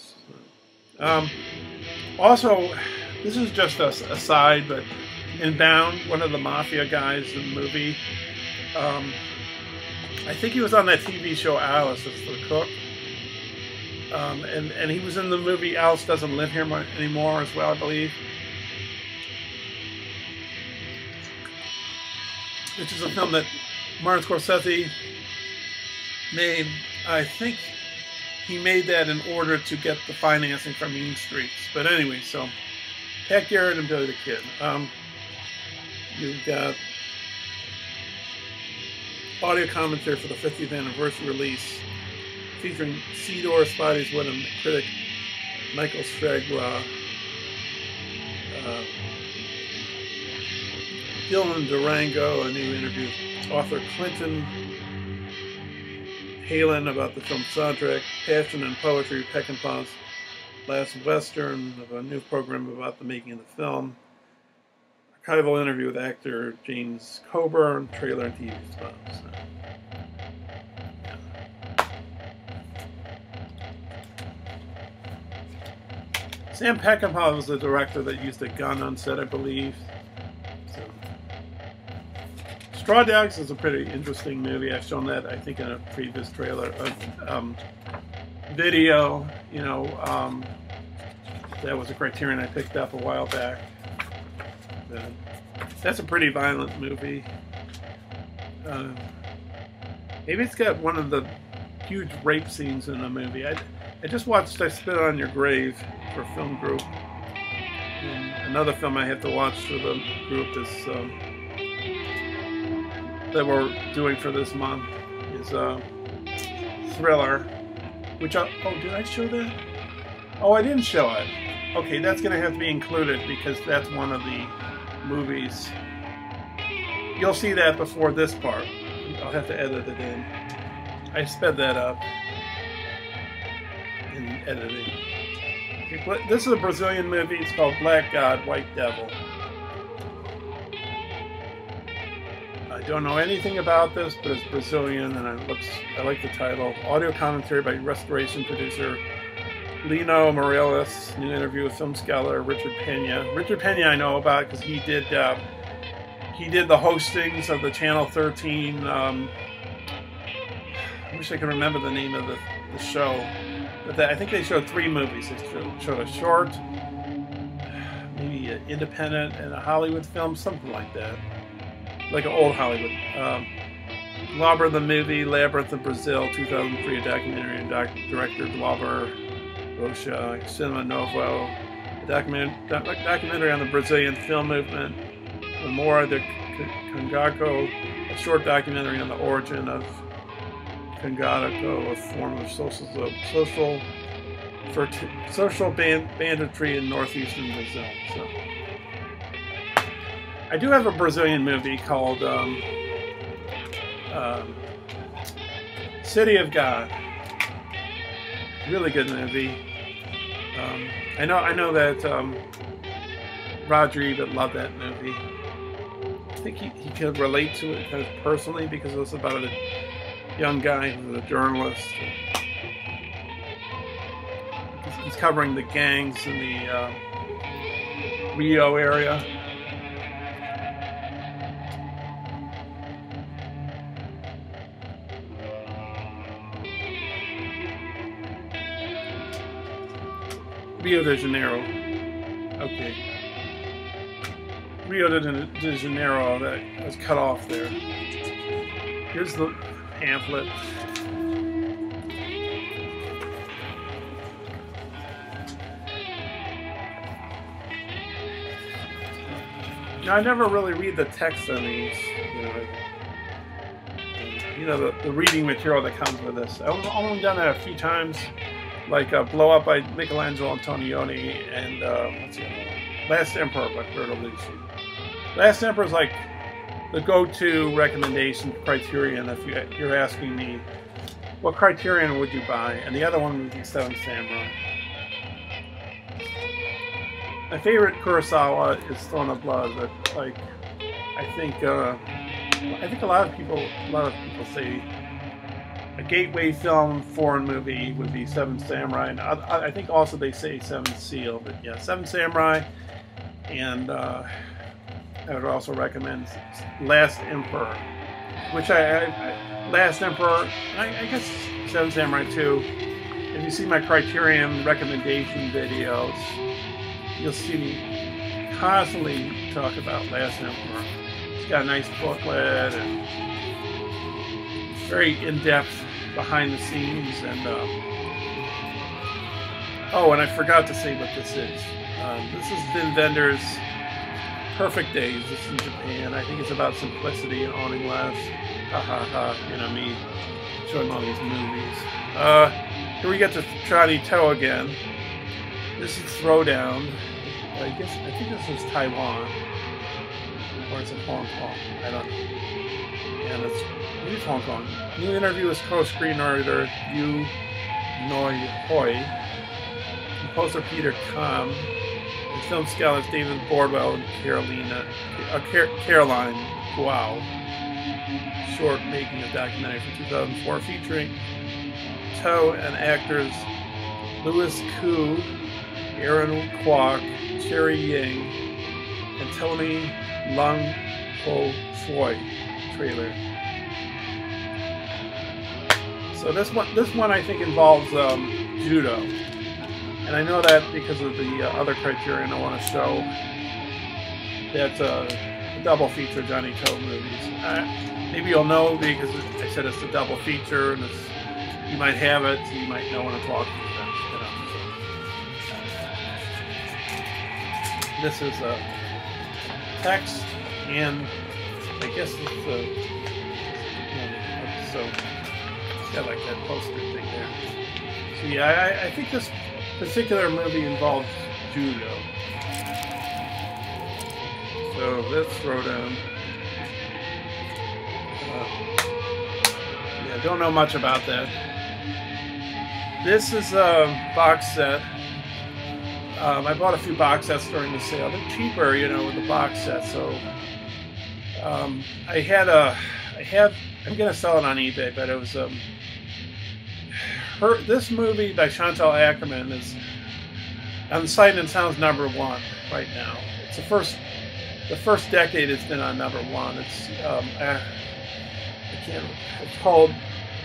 Also, this is just a aside, but in Bound, one of the mafia guys in the movie, I think he was on that TV show Alice as the cook. And he was in the movie Alice Doesn't Live Here Anymore as well, I believe. Which is a film that Martin Scorsese made, I think, he made that in order to get the financing from Mean Streets. But anyway, so Pat Garrett and Billy the Kid. You've got audio commentary for the 50th anniversary release featuring Cedar, Spotty's Wood, and critic Michael Stragla, Dylan Durango, a new interview with author Clinton Halen about the film soundtrack, Passion and Poetry, Peckinpah's Last Western, of a new program about the making of the film, archival interview with actor James Coburn, trailer and TV spots. Sam Peckinpah was the director that used a gun on set, I believe. So, Straw Dogs is a pretty interesting movie. I've shown that, I think, in a previous trailer, video. You know, that was a Criterion I picked up a while back. That's a pretty violent movie. Maybe it's got one of the huge rape scenes in the movie. I just watched I Spit on Your Grave for Film Group. And another film I have to watch for the group is that we're doing for this month is Thriller, which oh, did I show that? Oh, I didn't show it. Okay, that's going to have to be included because that's one of the movies. You'll see that before this part. I'll have to edit it in. I sped that up in editing. Okay, this is a Brazilian movie. It's called Black God, White Devil. I don't know anything about this, but it's Brazilian, and I like the title. Audio commentary by restoration producer Lino Morales. New interview with film scholar Richard Pena. Richard Pena I know about because he did the hostings of the Channel 13. I wish I could remember the name of the show, but I think they showed 3 movies. They showed a short, maybe an independent, and a Hollywood film, something like that. Like an old Hollywood. Glauber the movie, Labyrinth of Brazil, 2003, a documentary, and director Glauber Rocha, Cinema Novo, a documentary on the Brazilian film movement, Memória de Congado, a short documentary on the origin of Congado, a form of social banditry in northeastern Brazil. So. I do have a Brazilian movie called City of God. Really good movie. I know that Roger Ebert loved that movie. I think he could relate to it kind of personally because it was about a young guy who's a journalist. He's covering the gangs in the Rio area. Rio de Janeiro. Okay. Rio de Janeiro, that was cut off there. Here's the pamphlet. Now, I never really read the text on these. You know, the reading material that comes with this. I've only done that a few times. Like Blow Up by Michelangelo Antonioni and what's the other one? Last Emperor by Bertolucci. Last Emperor is like the go-to recommendation criterion if you're asking me what criterion would you buy, and the other one would be Seven Samurai. My favorite Kurosawa is Throne of Blood, but like I think a lot of people say a gateway film, foreign movie would be Seven Samurai, and I think also they say Seven Seal, but yeah, Seven Samurai, and I would also recommend Last Emperor, which Last Emperor, I guess Seven Samurai too. If you see my Criterion recommendation videos, you'll see me constantly talk about Last Emperor. It's got a nice booklet and very in-depth behind the scenes and Oh, and I forgot to say what this is. This is Wim Wenders' Perfect Days. This is in Japan. I think it's about simplicity and owning less. Ha ha ha. You know me showing all these movies. Here we get to Johnny To again. This is Throwdown. I think this is Taiwan. Or is it Hong Kong? I don't know. And it's Hong Kong. New interview with co-screenwriter Yu Noi Hoi, composer Peter Kam, and film scholars David Bordwell and Caroline Guo. Short making a documentary from 2004 featuring To and actors Louis Koo, Aaron Kwok, Cherry Ying, and Tony Lung Ho Foy. Trailer. So this one I think involves judo, and I know that because of the other criterion I want to show. That's a double feature Johnny To movies. Maybe you'll know because I said it's a double feature, and you might have it, so you might know when I'm talking about it. This is a text, and I guess it's so it's got like that poster thing there. So yeah, I think this particular movie involves judo. So let's throw down. Yeah, don't know much about that. This is a box set. I bought a few box sets during the sale. They're cheaper, you know, with the box set. So I'm gonna sell it on eBay, but it was this movie by Chantal Akerman is on Sight and Sound's #1 right now. It's the first decade it's been on #1. It's it's called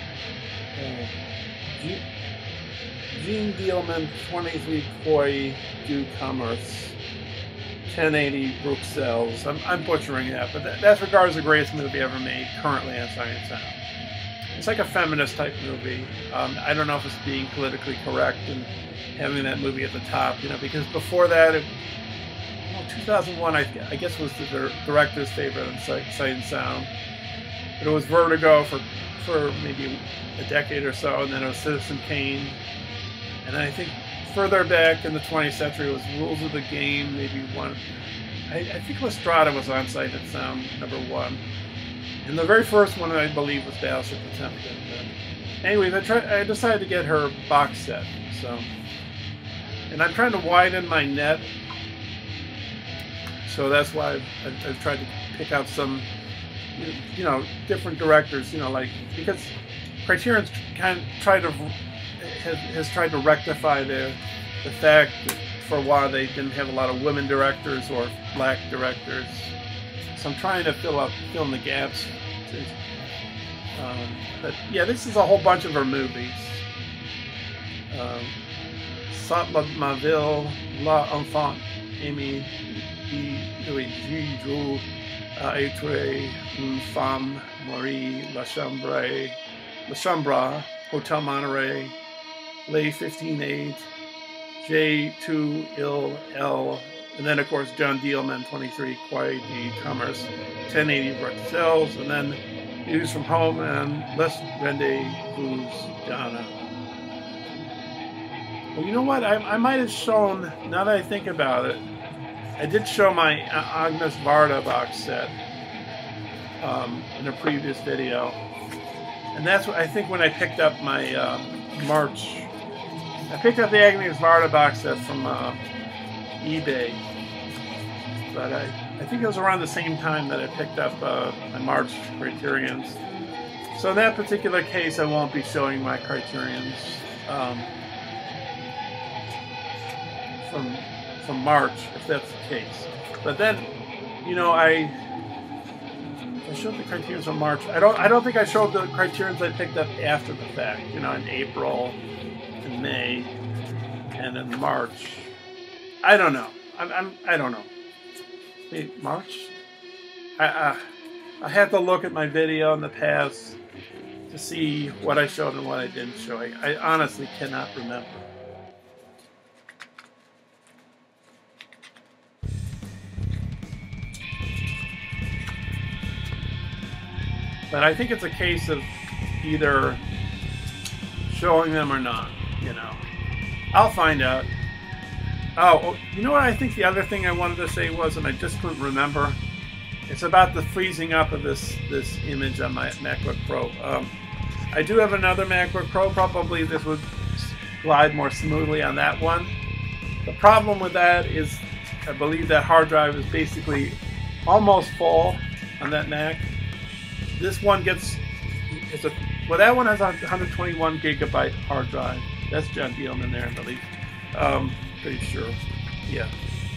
Jean Dielman 23 Koi du Commerce 1080 Bruxelles. I'm butchering that, but that's regarded as the greatest movie ever made currently on Sight and Sound. It's like a feminist type movie. I don't know if it's being politically correct and having that movie at the top, you know, because before that, 2001, I guess was the director's favorite on Sight and Sound. But it was Vertigo for maybe a decade or so, and then it was Citizen Kane. And I think further back in the 20th century, it was Rules of the Game, maybe one. I think Lestrada was on Sight and Sound #1. And the very first one, I believe, was Battleship Potemkin. Anyways, I decided to get her box set. So, and I'm trying to widen my net. So that's why I've tried to pick out some, you know, different directors, you know, like, because Criterion's kind of has tried to rectify the fact that for a while they didn't have a lot of women directors or black directors. So I'm trying to fill in the gaps. But yeah, this is a whole bunch of her movies. Sainte Ma Ville, La Enfant Aimée, Joue, Être une femme, Marie, La Chambre, Hotel Monterey, Les 15-8, J2IL, and then of course John Dielman, 23 Quai du Commerce, 1080 Bruxelles, and then News from Home and Les Rendez-Vous Donna. Well, you know what? I might have shown, now that I think about it, I did show my Agnes Varda box set in a previous video. And that's what I think when I picked up my March. I picked up the Agnes Varda box set from eBay. But I think it was around the same time that I picked up my March Criterions. So in that particular case, I won't be showing my Criterions from March, if that's the case. But then, you know, I showed the Criterions from March. I don't think I showed the Criterions I picked up after the fact. You know, in April, in May, and in March. I don't know. I don't know. Maybe March? I have to look at my video in the past to see what I showed and what I didn't show. I honestly cannot remember. But I think it's a case of either showing them or not, you know. I'll find out. Oh, you know what I think the other thing I wanted to say was, and I just couldn't remember? It's about the freezing up of this image on my MacBook Pro. I do have another MacBook Pro. Probably this would glide more smoothly on that one. The problem with that is I believe that hard drive is basically almost full on that Mac. This one well, that one has a 121 gigabyte hard drive. That's John Dielman there, I believe. Pretty sure. Yeah.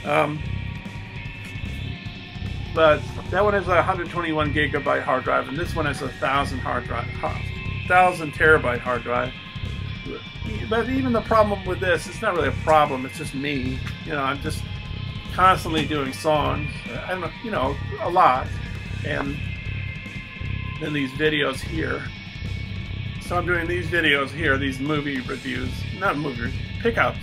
But that one has a 121 gigabyte hard drive, and this one has a 1,000 terabyte hard drive. But even the problem with this, it's not really a problem. It's just me. You know, I'm just constantly doing songs. You know, a lot, and then these videos here. So I'm doing these videos here, these movie reviews, not movie pickups,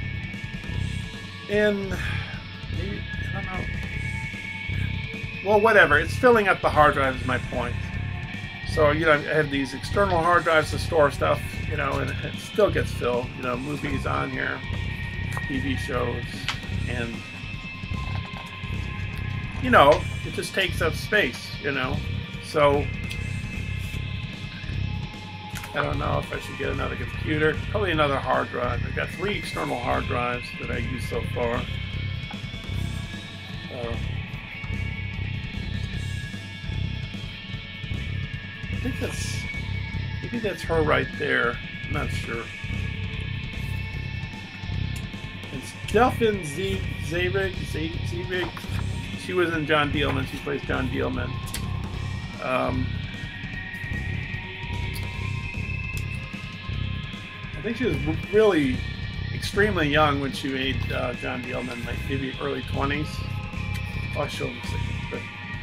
and maybe, I don't know. Well, whatever. It's filling up the hard drive is my point. So, you know, I have these external hard drives to store stuff, you know, and it still gets filled. You know, movies on here, TV shows, and, you know, it just takes up space, you know. So, I don't know if I should get another computer. Probably another hard drive. I've got 3 external hard drives that I use so far. I think maybe that's her right there. I'm not sure. It's Delphine Seyrig. She was in John Dielman. She plays John Dielman. I think she was really extremely young when she made John Dielman, like maybe early 20s. I'll show them. But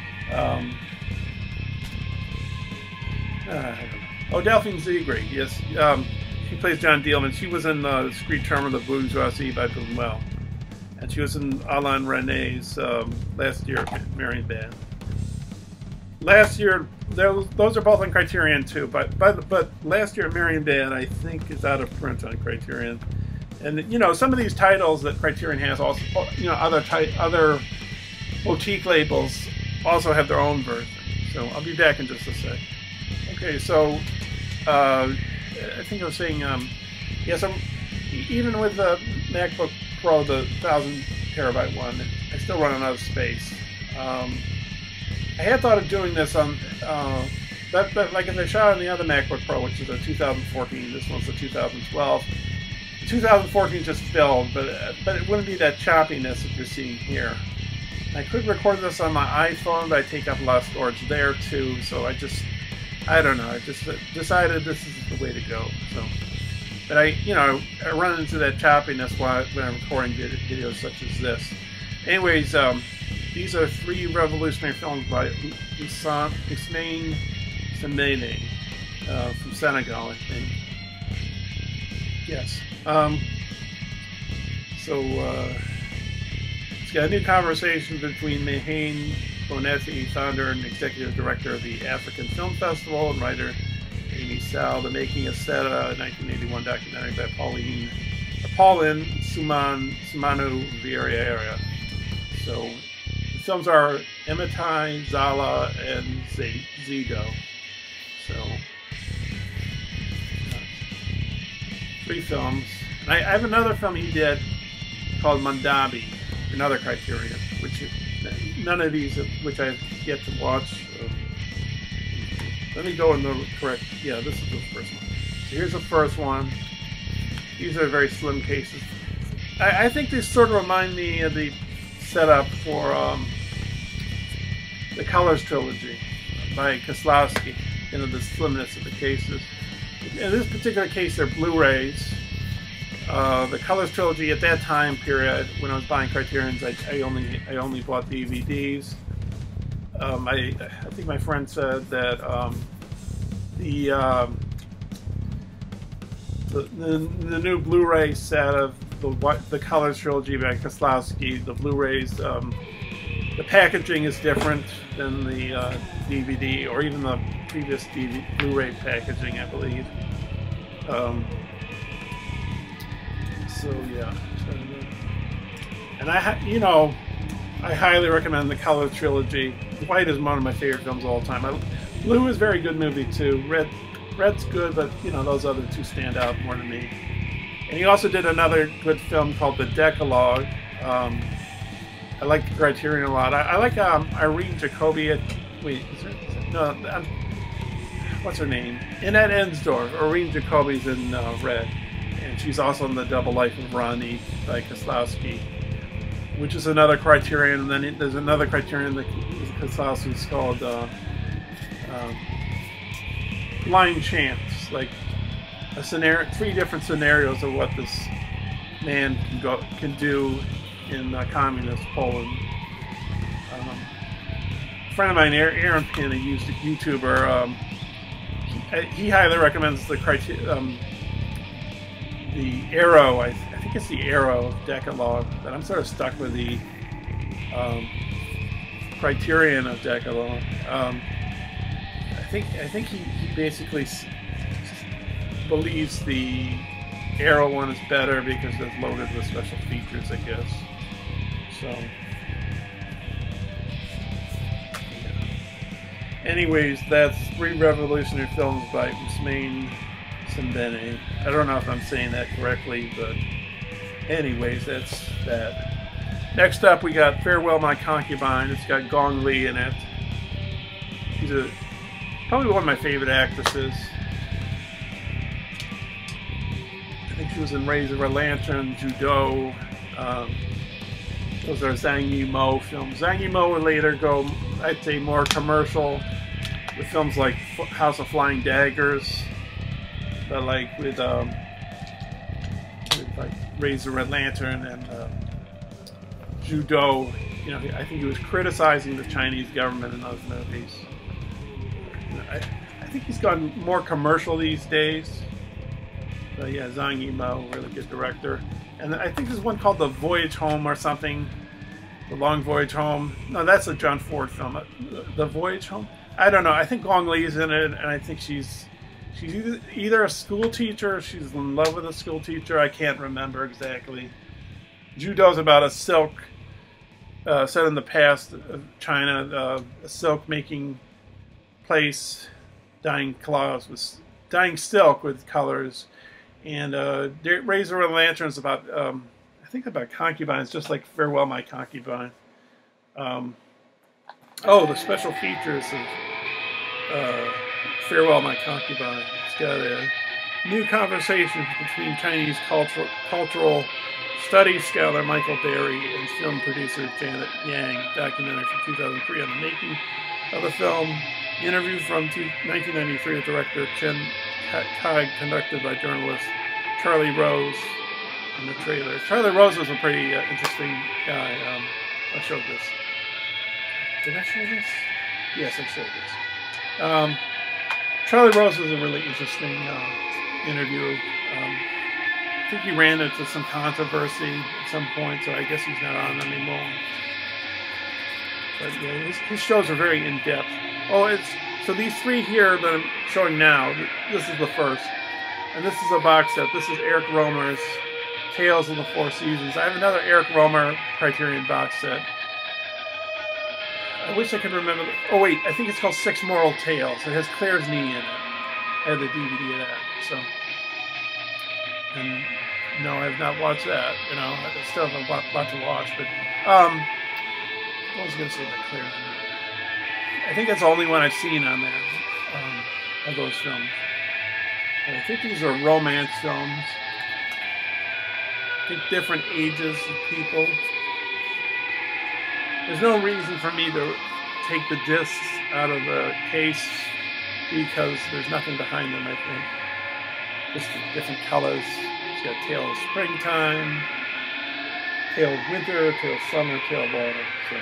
I don't know. Oh, Delphine Seyrig, yes. She plays John Dielman. She was in the Discreet Term of the Bourgeoisie by Buñuel. And she was in Alain René's last year Marion Band. Last year, those are both on Criterion too, but last year Marion Band, I think, is out of print on Criterion. And, you know, some of these titles that Criterion has also, you know, other boutique labels also have their own version. So I'll be back in just a sec. Okay, so I think I was saying, yes, even with the MacBook Pro, the 1,000 terabyte one, I still run out of space. I had thought of doing this on, but like if I shot on the other MacBook Pro, which is a 2014, this one's a 2012. 2014 just filled, but it wouldn't be that choppiness that you're seeing here. I could record this on my iPhone, but I take up a lot of storage there too. So I don't know. I just decided this is the way to go. So, but I run into that choppiness when I'm recording videos such as this. Anyways, these are 3 revolutionary films by Ousmane Sembène from Senegal, I think. Yes. It's got a new conversation between Mahane Bonetti, founder and executive director of the African Film Festival, and writer Amy Sal, The Making of Seta, a 1981 documentary by Pauline Sumano Vieira. So the films are Emitai, Zala, and Zido. So 3 films. And I have another film he did called Mandabi, another Criterion, which none of these which I've yet to watch. Let me go in the correct. Yeah, this is the first one. So here's the first one. These are very slim cases. I think these sort of remind me of the setup for the Colors trilogy by Kieslowski. You know, the slimness of the cases. In this particular case, they're Blu-rays. The Colors trilogy at that time period, when I was buying Criterions, I only bought DVDs. I think my friend said that the new Blu-ray set of the Colors trilogy by Kieslowski, the Blu-rays The packaging is different than the DVD or even the previous Blu-ray packaging, I believe. So yeah, and I highly recommend the Color Trilogy. White is one of my favorite films of all time. Blue is a very good movie too. Red's good, but those other two stand out more to me. And he also did another good film called The Decalogue. I like the Criterion a lot. I like Irene Jacobi. What's her name? Annette Ensdorf. Irene Jacobi's in Red. And she's also in The Double Life of Ronnie by Kieslowski, which is another Criterion. And then there's another Criterion that Kieslowski's called Blind Chance. Like a scenario, 3 different scenarios of what this man can do in communist Poland. A friend of mine, Aaron Pin, a YouTuber, he highly recommends the Arrow. I think it's the Arrow Decalogue, but I'm sort of stuck with the Criterion of Decalogue. I think he basically believes the Arrow one is better because it's loaded with special features, I guess. So, yeah. Anyways, that's 3 revolutionary films by Ousmane Sembene. I don't know if I'm saying that correctly, but anyways, that's that. Next up, we got Farewell My Concubine. It's got Gong Li in it. She's probably one of my favorite actresses. I think she was in Razor a Lantern, Judo. Those are Zhang Yimou films. Zhang Yimou would later go, I'd say, more commercial with films like House of Flying Daggers, but like with like Razor and Lantern and Judo. I think he was criticizing the Chinese government in those movies. I think he's gone more commercial these days. But yeah, Zhang Yimou, really good director. And I think there's one called The Voyage Home or something. The Long Voyage Home. No, that's a John Ford film. The Voyage Home? I don't know. I think Gong Li's in it, and I think she's either a school teacher or she's in love with a school teacher. I can't remember exactly. Judo's about a silk, set in the past of China, a silk making place, dyeing silk with colors. And Razor and Lantern is about, I think about concubines, just like Farewell My Concubine. The special features of Farewell My Concubine. It's got a new conversation between Chinese cultural studies scholar Michael Berry and film producer Janet Yang. Documentary from 2003 on the making of the film. Interview from 1993 with director Chen Kai, conducted by journalist Charlie Rose in the trailer. Charlie Rose was a pretty interesting guy. I showed this. Did I show this? Yes, I showed this. Charlie Rose was a really interesting interview. I think he ran into some controversy at some point, so I guess he's not on anymore. But yeah, his shows are very in-depth. So these 3 here that I'm showing now, this is the first. And this is a box set. This is Eric Rohmer's Tales of the Four Seasons. I have another Eric Rohmer Criterion box set. I wish I could remember. Oh wait, I think it's called Six Moral Tales. It has Claire's Knee in it. I have the DVD of that. So, and no, I have not watched that. I still have a lot to watch. But what was I going to say about Claire's Knee? I think that's the only one I've seen on there of those films. I think these are romance films. I think different ages of people. There's no reason for me to take the discs out of the case because there's nothing behind them, I think. Just different colors. It's got Tale of Springtime, Tale of Winter, Tale of Summer, Tale of Autumn. So.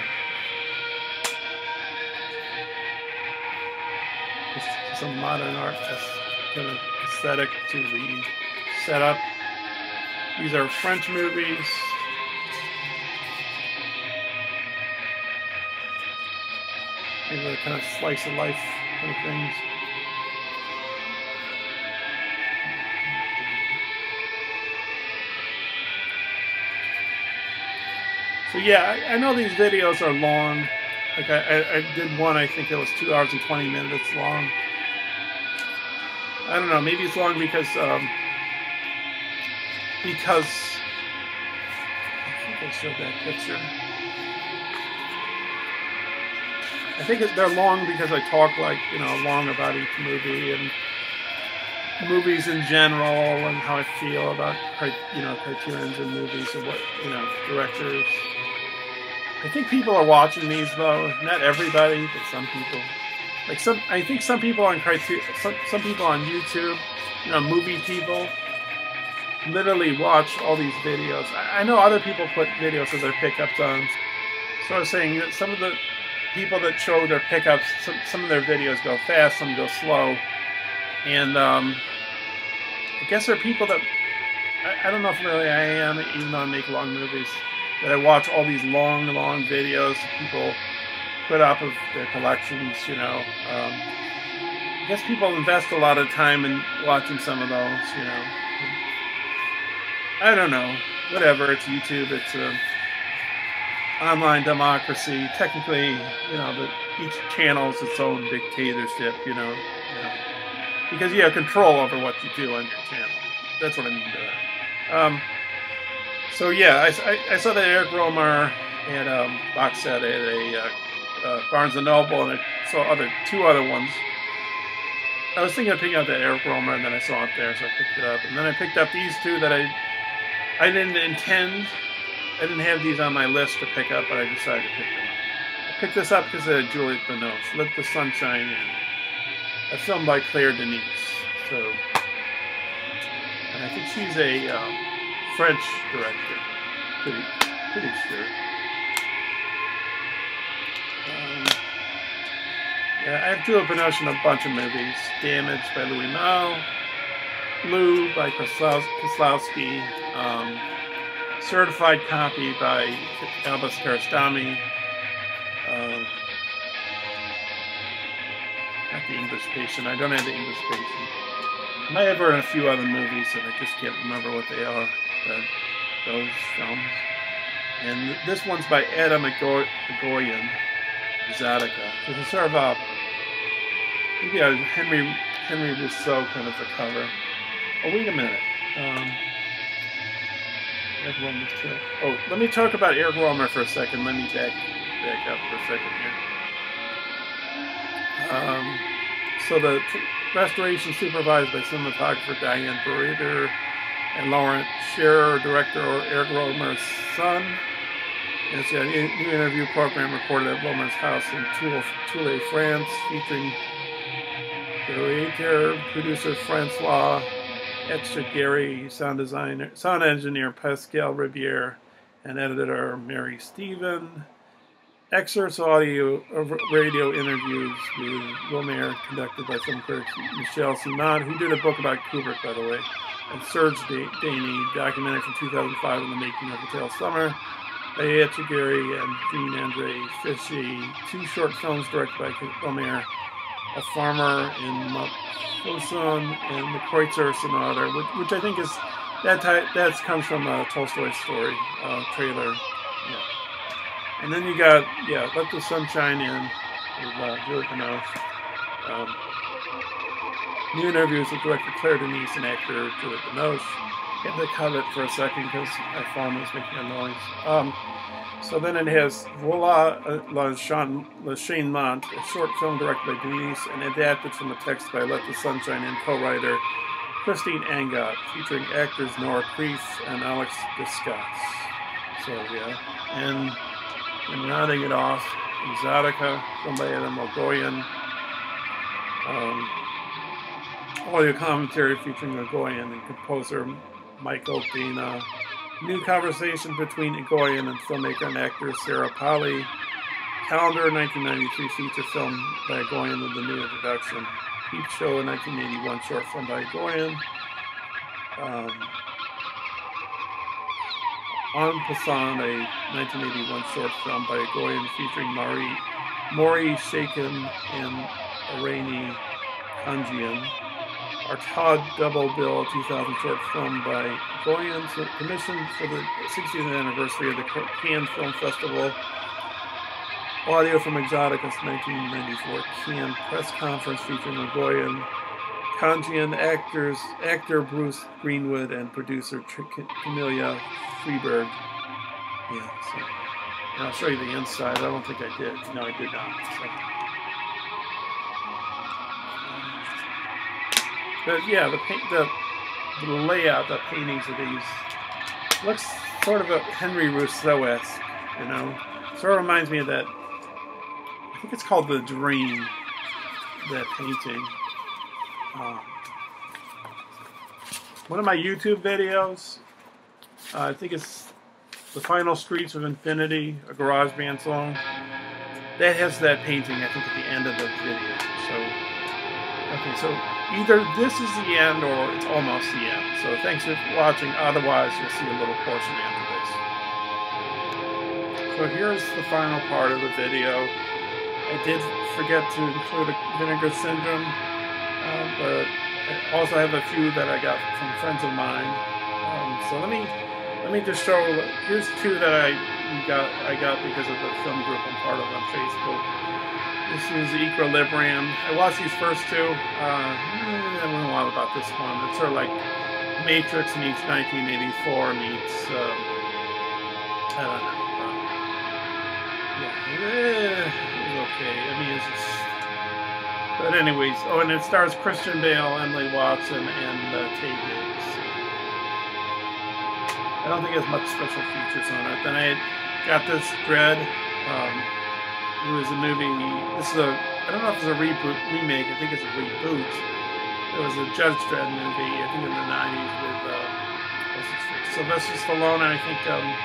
Just some modern art kind of aesthetic to the setup. These are French movies. These are kind of slice of life kind of things. So yeah, I know these videos are long. Like I did one, I think it was 2 hours and 20 minutes long. I don't know, maybe it's long because I think I showed that picture. I think they're long because I talk like, you know, long about each movie and movies in general and how I feel about, you know, Criterions and movies and what, you know, directors. I think people are watching these though. Not everybody, but some people. Like I think some people on some people on YouTube, you know, movie people, literally watch all these videos. I know other people put videos of their pickups on. So I was saying that some of the people that show their pickups, some of their videos go fast, some go slow, and I guess there are people that I don't know if really I am, even though I make long movies, that I watch all these long videos people put up of their collections, you know. I guess people invest a lot of time in watching some of those, you know. I don't know. Whatever, it's YouTube, it's online democracy. Technically, you know, each channel is its own dictatorship, you know. Because you have control over what you do on your channel. That's what I mean by that. So yeah, I saw that Eric Rohmer had a box set at a Barnes & Noble, and I saw two other ones. I was thinking of picking up that Eric Rohmer, and then I saw it there, so I picked it up. And then I picked up these two that I didn't intend. I didn't have these on my list to pick up, but I decided to pick them up. I picked this up because of Juliette Binoche, Let the Sunshine In, a film by Claire Denis. So, and I think she's a French director, pretty sure. Yeah, I have Juliette Binoche in a bunch of movies. Damage by Louis Malle, Blue by Kieslowski, Certified Copy by Abbas Kiarostami, not The English Patient. I don't have The English Patient. I might have heard in a few other movies that I just can't remember what they are, those films. And this one's by Adam Egoyan, Zadaka. So it's sort of maybe a Henry Rousseau kind of a cover. Oh, wait a minute. Oh, let me talk about Eric Rohmer for a second. Let me back up for a second here. So the restoration supervised by cinematographer Diane Bereder and Laurent Scherer, director Eric Rohmer's son. And it's a new interview program recorded at Rohmer's house in Toulon, France, featuring director, producer Francois Etchegary, sound engineer Pascal Ribier, and editor Mary Stephen. Excerpts audio of radio interviews with Rohmer conducted by film critic Michel Simard, who did a book about Kubrick, by the way, and Serge Daney, documentary from 2005 on the making of Hotel Summer by Etchegary and Jean-Andre Fichy. 2 short films directed by Rohmer, A Farmer in Mauthausen and The Kreutzer Sonata, which I think is, that comes from a Tolstoy story trailer. Yeah. And then you got, Let the Sunshine In with Juliette Binoche. New interviews with director Claire Denis and actor Juliette Binoche. Had to cut it for a second because my phone was making a noise. So then it has Voila la Chainement, a short film directed by Denis and adapted from the text by Let the Sunshine In co-writer Christine Angot, featuring actors Nora Kreef and Alex Descas. So yeah, and rounding it off, Zadaka, filmed by Adam Egoyan. Audio commentary featuring Egoyan and composer Michael Dana. New conversation between Egoyan and filmmaker and actor Sarah Polley. Calendar, 1993 feature film by Egoyan with the new introduction. Peep Show, a 1981 short film by Egoyan. En Passant, a 1981 short film by Egoyan featuring Marie Maury Chaikin and Irani Kanjian. Our Todd Double Bill 2000 short film by Goyans, commissioned for the 60th anniversary of the Cannes Film Festival. Audio from Exoticus 1994 Cannes press conference featuring Goyan, Kanjian, actor Bruce Greenwood, and producer Camilla Freeberg. Yeah, so and I'll show you the inside. I don't think I did. No, I did not. So. But yeah, the layout, the paintings of these looks sort of a Henry Rousseau-esque, you know. Sort of reminds me of that. I think it's called The Dream. That painting. One of my YouTube videos. I think it's The Final Streets of Infinity, a garage band song. That has that painting, I think, at the end of the video. So, okay, so either this is the end or it's almost the end. So thanks for watching. Otherwise, you'll see a little portion after this. So here's the final part of the video. I did forget to include a Vinegar Syndrome, but I also have a few that I got from friends of mine. So let me just show. Here's two that I got because of the film group I'm part of on Facebook. This is Equilibrium. I watched these first two. I don't know a lot about this one. It's sort of like Matrix meets 1984 meets, I don't know. Yeah, it was okay. I mean, it's just... But anyways, oh, and it stars Christian Bale, Emily Watson, and Taye Diggs. I don't think it has much special features on it. Then I got this Dread. It was a movie. This is I don't know if it's a remake. I think it's a reboot. It was a Judge Dredd movie, I think in the 90s with Sylvester Stallone, and I think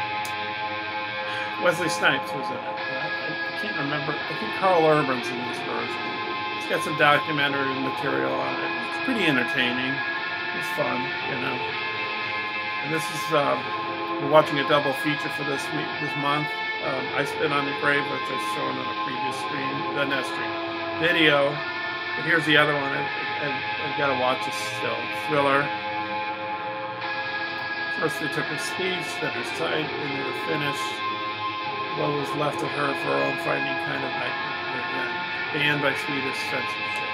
Wesley Snipes was in it. I can't remember. I think Carl Urban's in this version. It's got some documentary material on it. It's pretty entertaining. It's fun, you know. And this is we're watching a double feature for this month. I Spit on Your Grave, which I've shown on a previous video. But here's the other one. I've got to watch it still. Thriller. First they took her speech, then her sight, and they were finished. What was left of her for her own frightening kind of nightmare. Banned by Swedish censorship.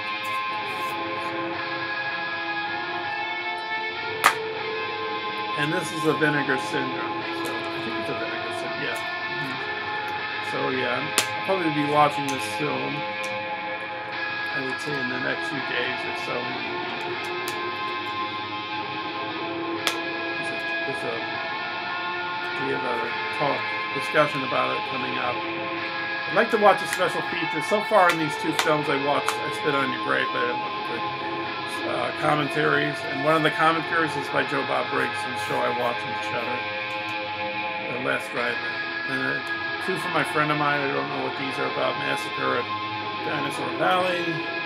And this is a Vinegar Syndrome. So I think it's a Vinegar Syndrome. Yeah. So yeah, I'll probably be watching this soon. I would say in the next few days or so. We have a discussion about it coming up. I'd like to watch a special feature. So far in these two films I watched, I Spit on Your Grave, but I didn't look at the commentaries. And one of the commentaries is by Joe Bob Briggs, whose show I watch on Shudder. The Last Driver. And two from my friend of mine. I don't know what these are about. Massacre at Dinosaur Valley.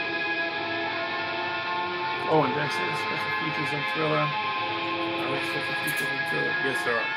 Oh, and did I say the special features on Thriller? Are there special features on Thriller? Yes, there are.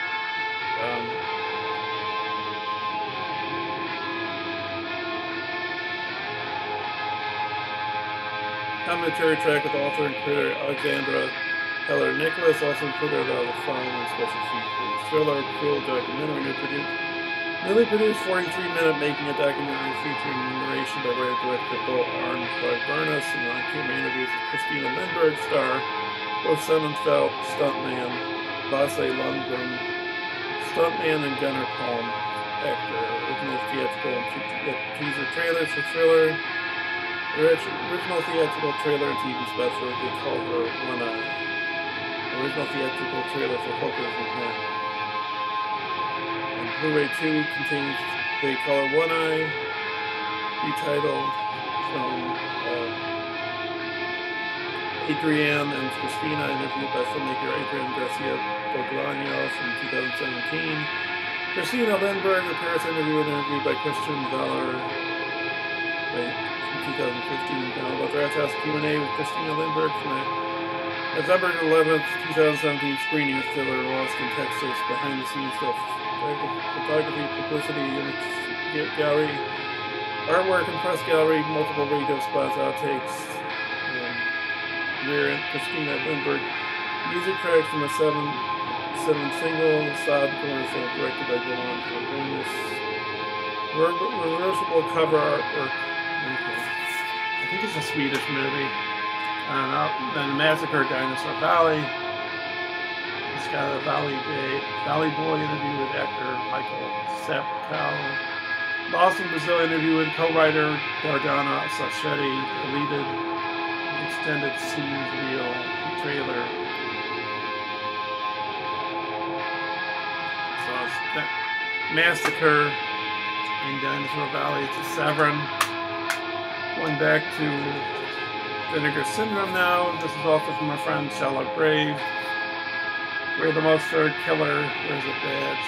Commentary track with author and creator Alexandra Heller Nicholas, also included the following special features. Thriller, cruel documentary, newly produced 43-minute making a documentary featuring narration by writer director Bill Arndt, Clive Barnes, and on-camera interviews with Christina Lindbergh, star Bo Sonnenfeld, stuntman Lasse Lundgren, stuntman and Gunnar Palm, actor. Original theatrical and teaser trailers for Thriller. Original theatrical trailer and TV special, They Call Her One Eye. Original theatrical trailer for Hooker's Report. And Blu-ray 2 contains They Call Her One Eye, retitled from Adrienne and Christina, interviewed by filmmaker Adrienne Garcia Boglaño from 2017. Christina Lindbergh, the Paris interview by Christian Valler. 2015, Download Draft House Q&A with Christina Lindbergh from November 11th, 2017 screening of Thriller in Austin, Texas. Behind the scenes stuff, photography, publicity, image gallery, Artwork and press gallery, multiple radio spots, outtakes. Rear and Christina Lindbergh. Music tracks from the seven singles, Sod commercial, directed by Dylan Corvinus. Reversible cover artwork. Okay. I think it's a Swedish movie. Then Massacre, Dinosaur Valley. It's got a Valley Boy interview with actor Michael Sapkow. Boston, Brazil interview with co-writer Dardana Sacheti, deleted extended scenes reel trailer. So it's that Massacre in Dinosaur Valley to Severin. Going back to Vinegar Syndrome now. This is also from our friend Shallow Grave. We're the most third killer. Where's a badge?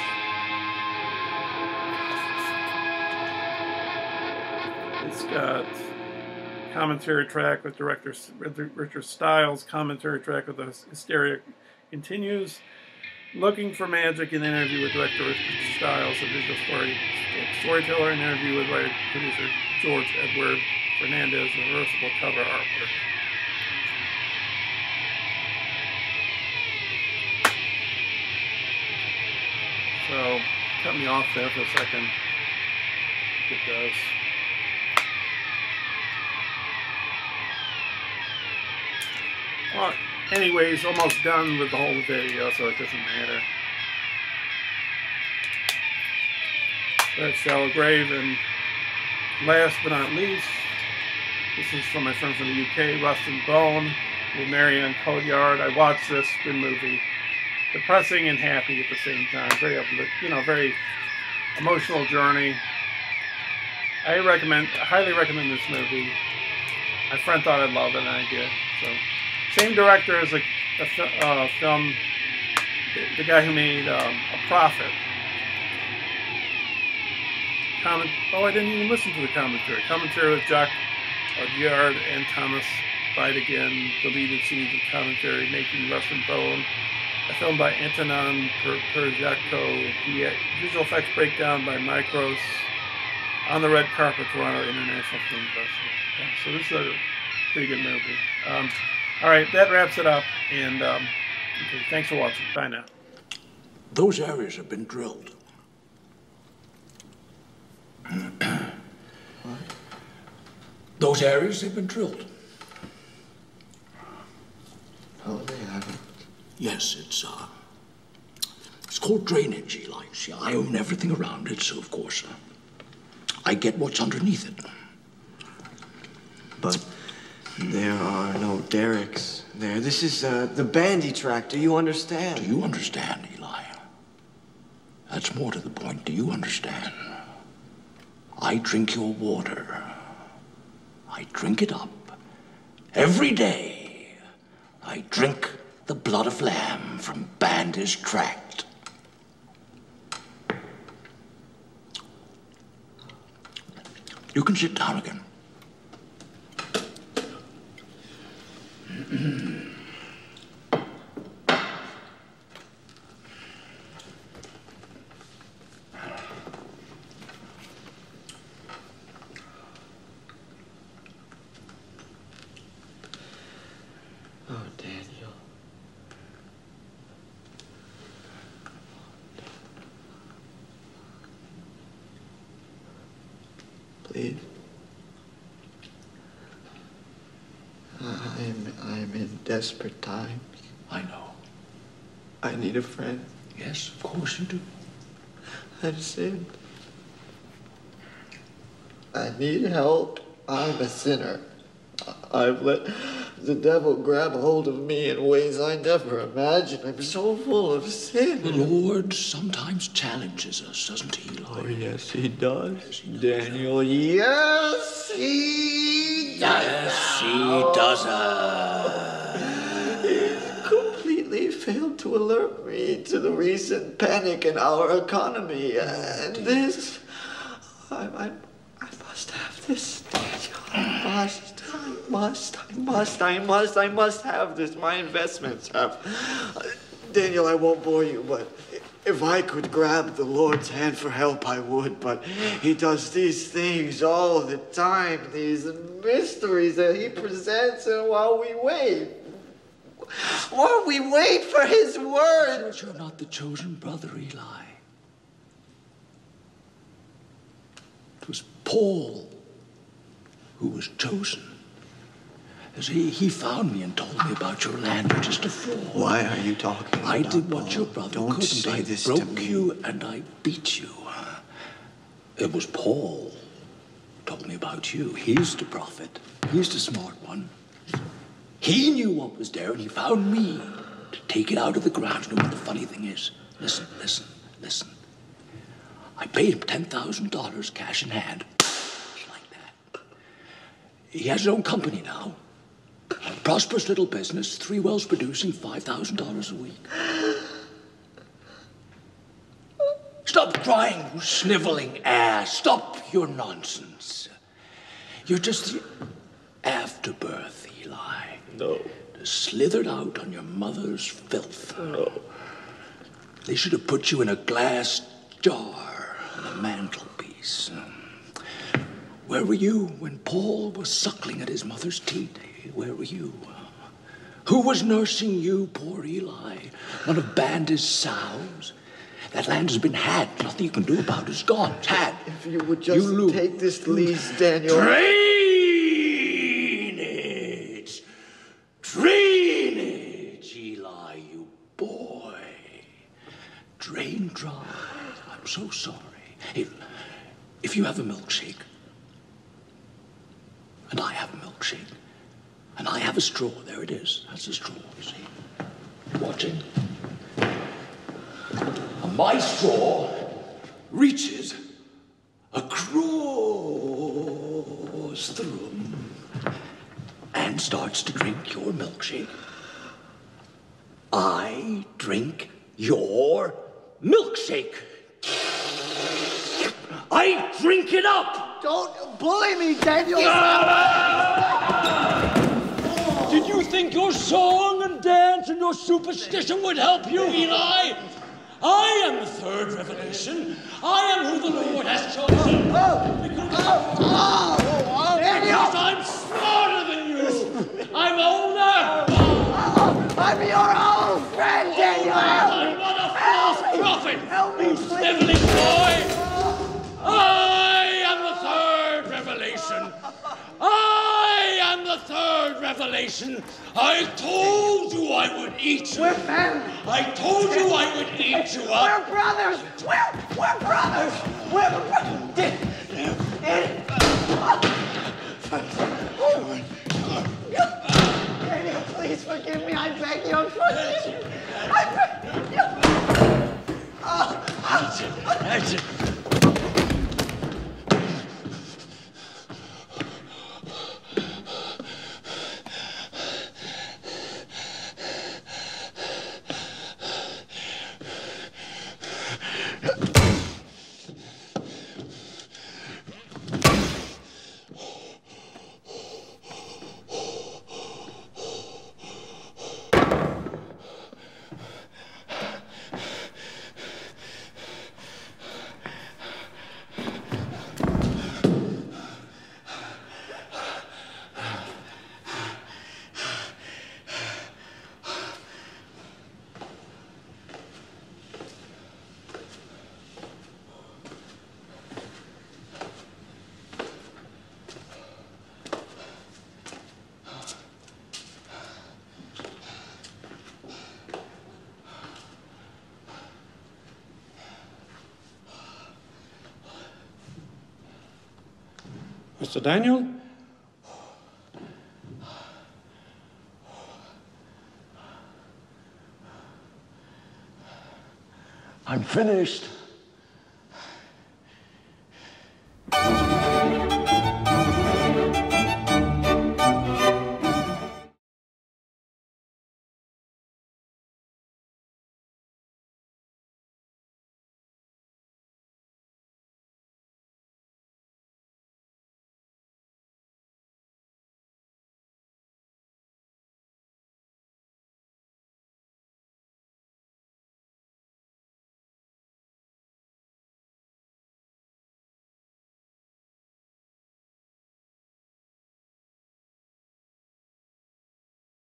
It's got commentary track with director Richard Stiles. Commentary track with the Hysteria Continues. Looking for Magic, an interview with director Richard Stiles, a visual storyteller, an interview with writer producer George Edward Fernandez, reversible cover artwork. So, cut me off there for a second. It does. Well, anyways, almost done with the whole video, so it doesn't matter. That's Shallow Grave, and last but not least, this is from my friend from the UK, Rust and Bone, with Marianne Cotillard. I watched this, good movie. Depressing and happy at the same time. Very very emotional journey. I highly recommend this movie. My friend thought I'd love it, and I did. So, same director as a film, the guy who made A Prophet. I didn't even listen to the commentary. Commentary with Jacques Audiard and Thomas Bidegain. Deleted scenes of commentary, Making Rust and Bone. A film by Antonin Perjacko. The visual effects breakdown by Micros. On the Red Carpet, Toronto International Film Festival. Yeah, so this is a pretty good movie. All right, that wraps it up. And okay, thanks for watching. Bye now. Those areas have been drilled. What? Those areas have been drilled. Oh, they haven't. Yes, it's called drainage, Eli. See, I own everything around it, so of course I get what's underneath it. But there are no derricks there. This is the Bandy tract. Do you understand? Do you understand, Eli? That's more to the point. Do you understand? I drink your water. I drink it up. Every day, I drink the blood of lamb from Bandy's tract. You can sit down again. Oh, Daniel. Please. I'm in desperate times. I know. I need a friend. Yes, of course you do. I've sinned. I need help. I'm a sinner. I've let the devil grab hold of me in ways I never imagined. I'm so full of sin. The Lord sometimes challenges us, doesn't he, Eli? Oh, yes, he does. Yes, he does. Daniel, yes, he does. Yes, he does. He's completely failed to alert me to the recent panic in our economy. And this, I must have this. I must have this. My investments have. Daniel, I won't bore you, but If I could grab the Lord's hand for help, I would, but he does these things all the time, these mysteries that he presents, and while we wait for his word. You're not the chosen brother, Eli. It was Paul who was chosen. As he found me and told me about your land just before. Why are you talking about I did what Paul? your brother Don't couldn't. say I this broke to me. you and I beat you. It was Paul who told me about you. He's the prophet. He's the smart one. He knew what was there and he found me to take it out of the ground. You know what the funny thing is? Listen. I paid him $10,000 cash in hand. Like that. He has his own company now. A prosperous little business, 3 wells producing $5,000 a week. Stop crying, you sniveling ass. Stop your nonsense. You're just the afterbirth, Eli. No. Slithered out on your mother's filth. No. They should have put you in a glass jar on the mantelpiece. Where were you when Paul was suckling at his mother's teat? Where were you? Who was nursing you, poor Eli? One of Bandit's sows? That land has been had. Nothing you can do about it. It's gone. It's had. If you would just take this lease, Daniel. Drainage, Eli, you boy. Drain dry. I'm so sorry. If you have a milkshake, and I have a milkshake, and I have a straw, there it is. That's a straw, you see. Watching. And my straw reaches across the room and starts to drink your milkshake. I drink your milkshake. I drink it up. Don't bully me, Daniel. Did you think your song and dance and your superstition would help you, Eli? I am the third revelation. I am who the Lord has chosen. Because I'm smarter than you. I'm older. I'm your old friend, Daniel. I'm not a false prophet. Help me, please. Sniveling boy. I am the third revelation. I am the third revelation. I told you I would eat you. We're family. I told you I would eat you up. We're brothers. We're brothers. We're Daniel, please forgive me. I beg you. Forgive me. I beg you. That's it. Mr. Daniel? I'm finished.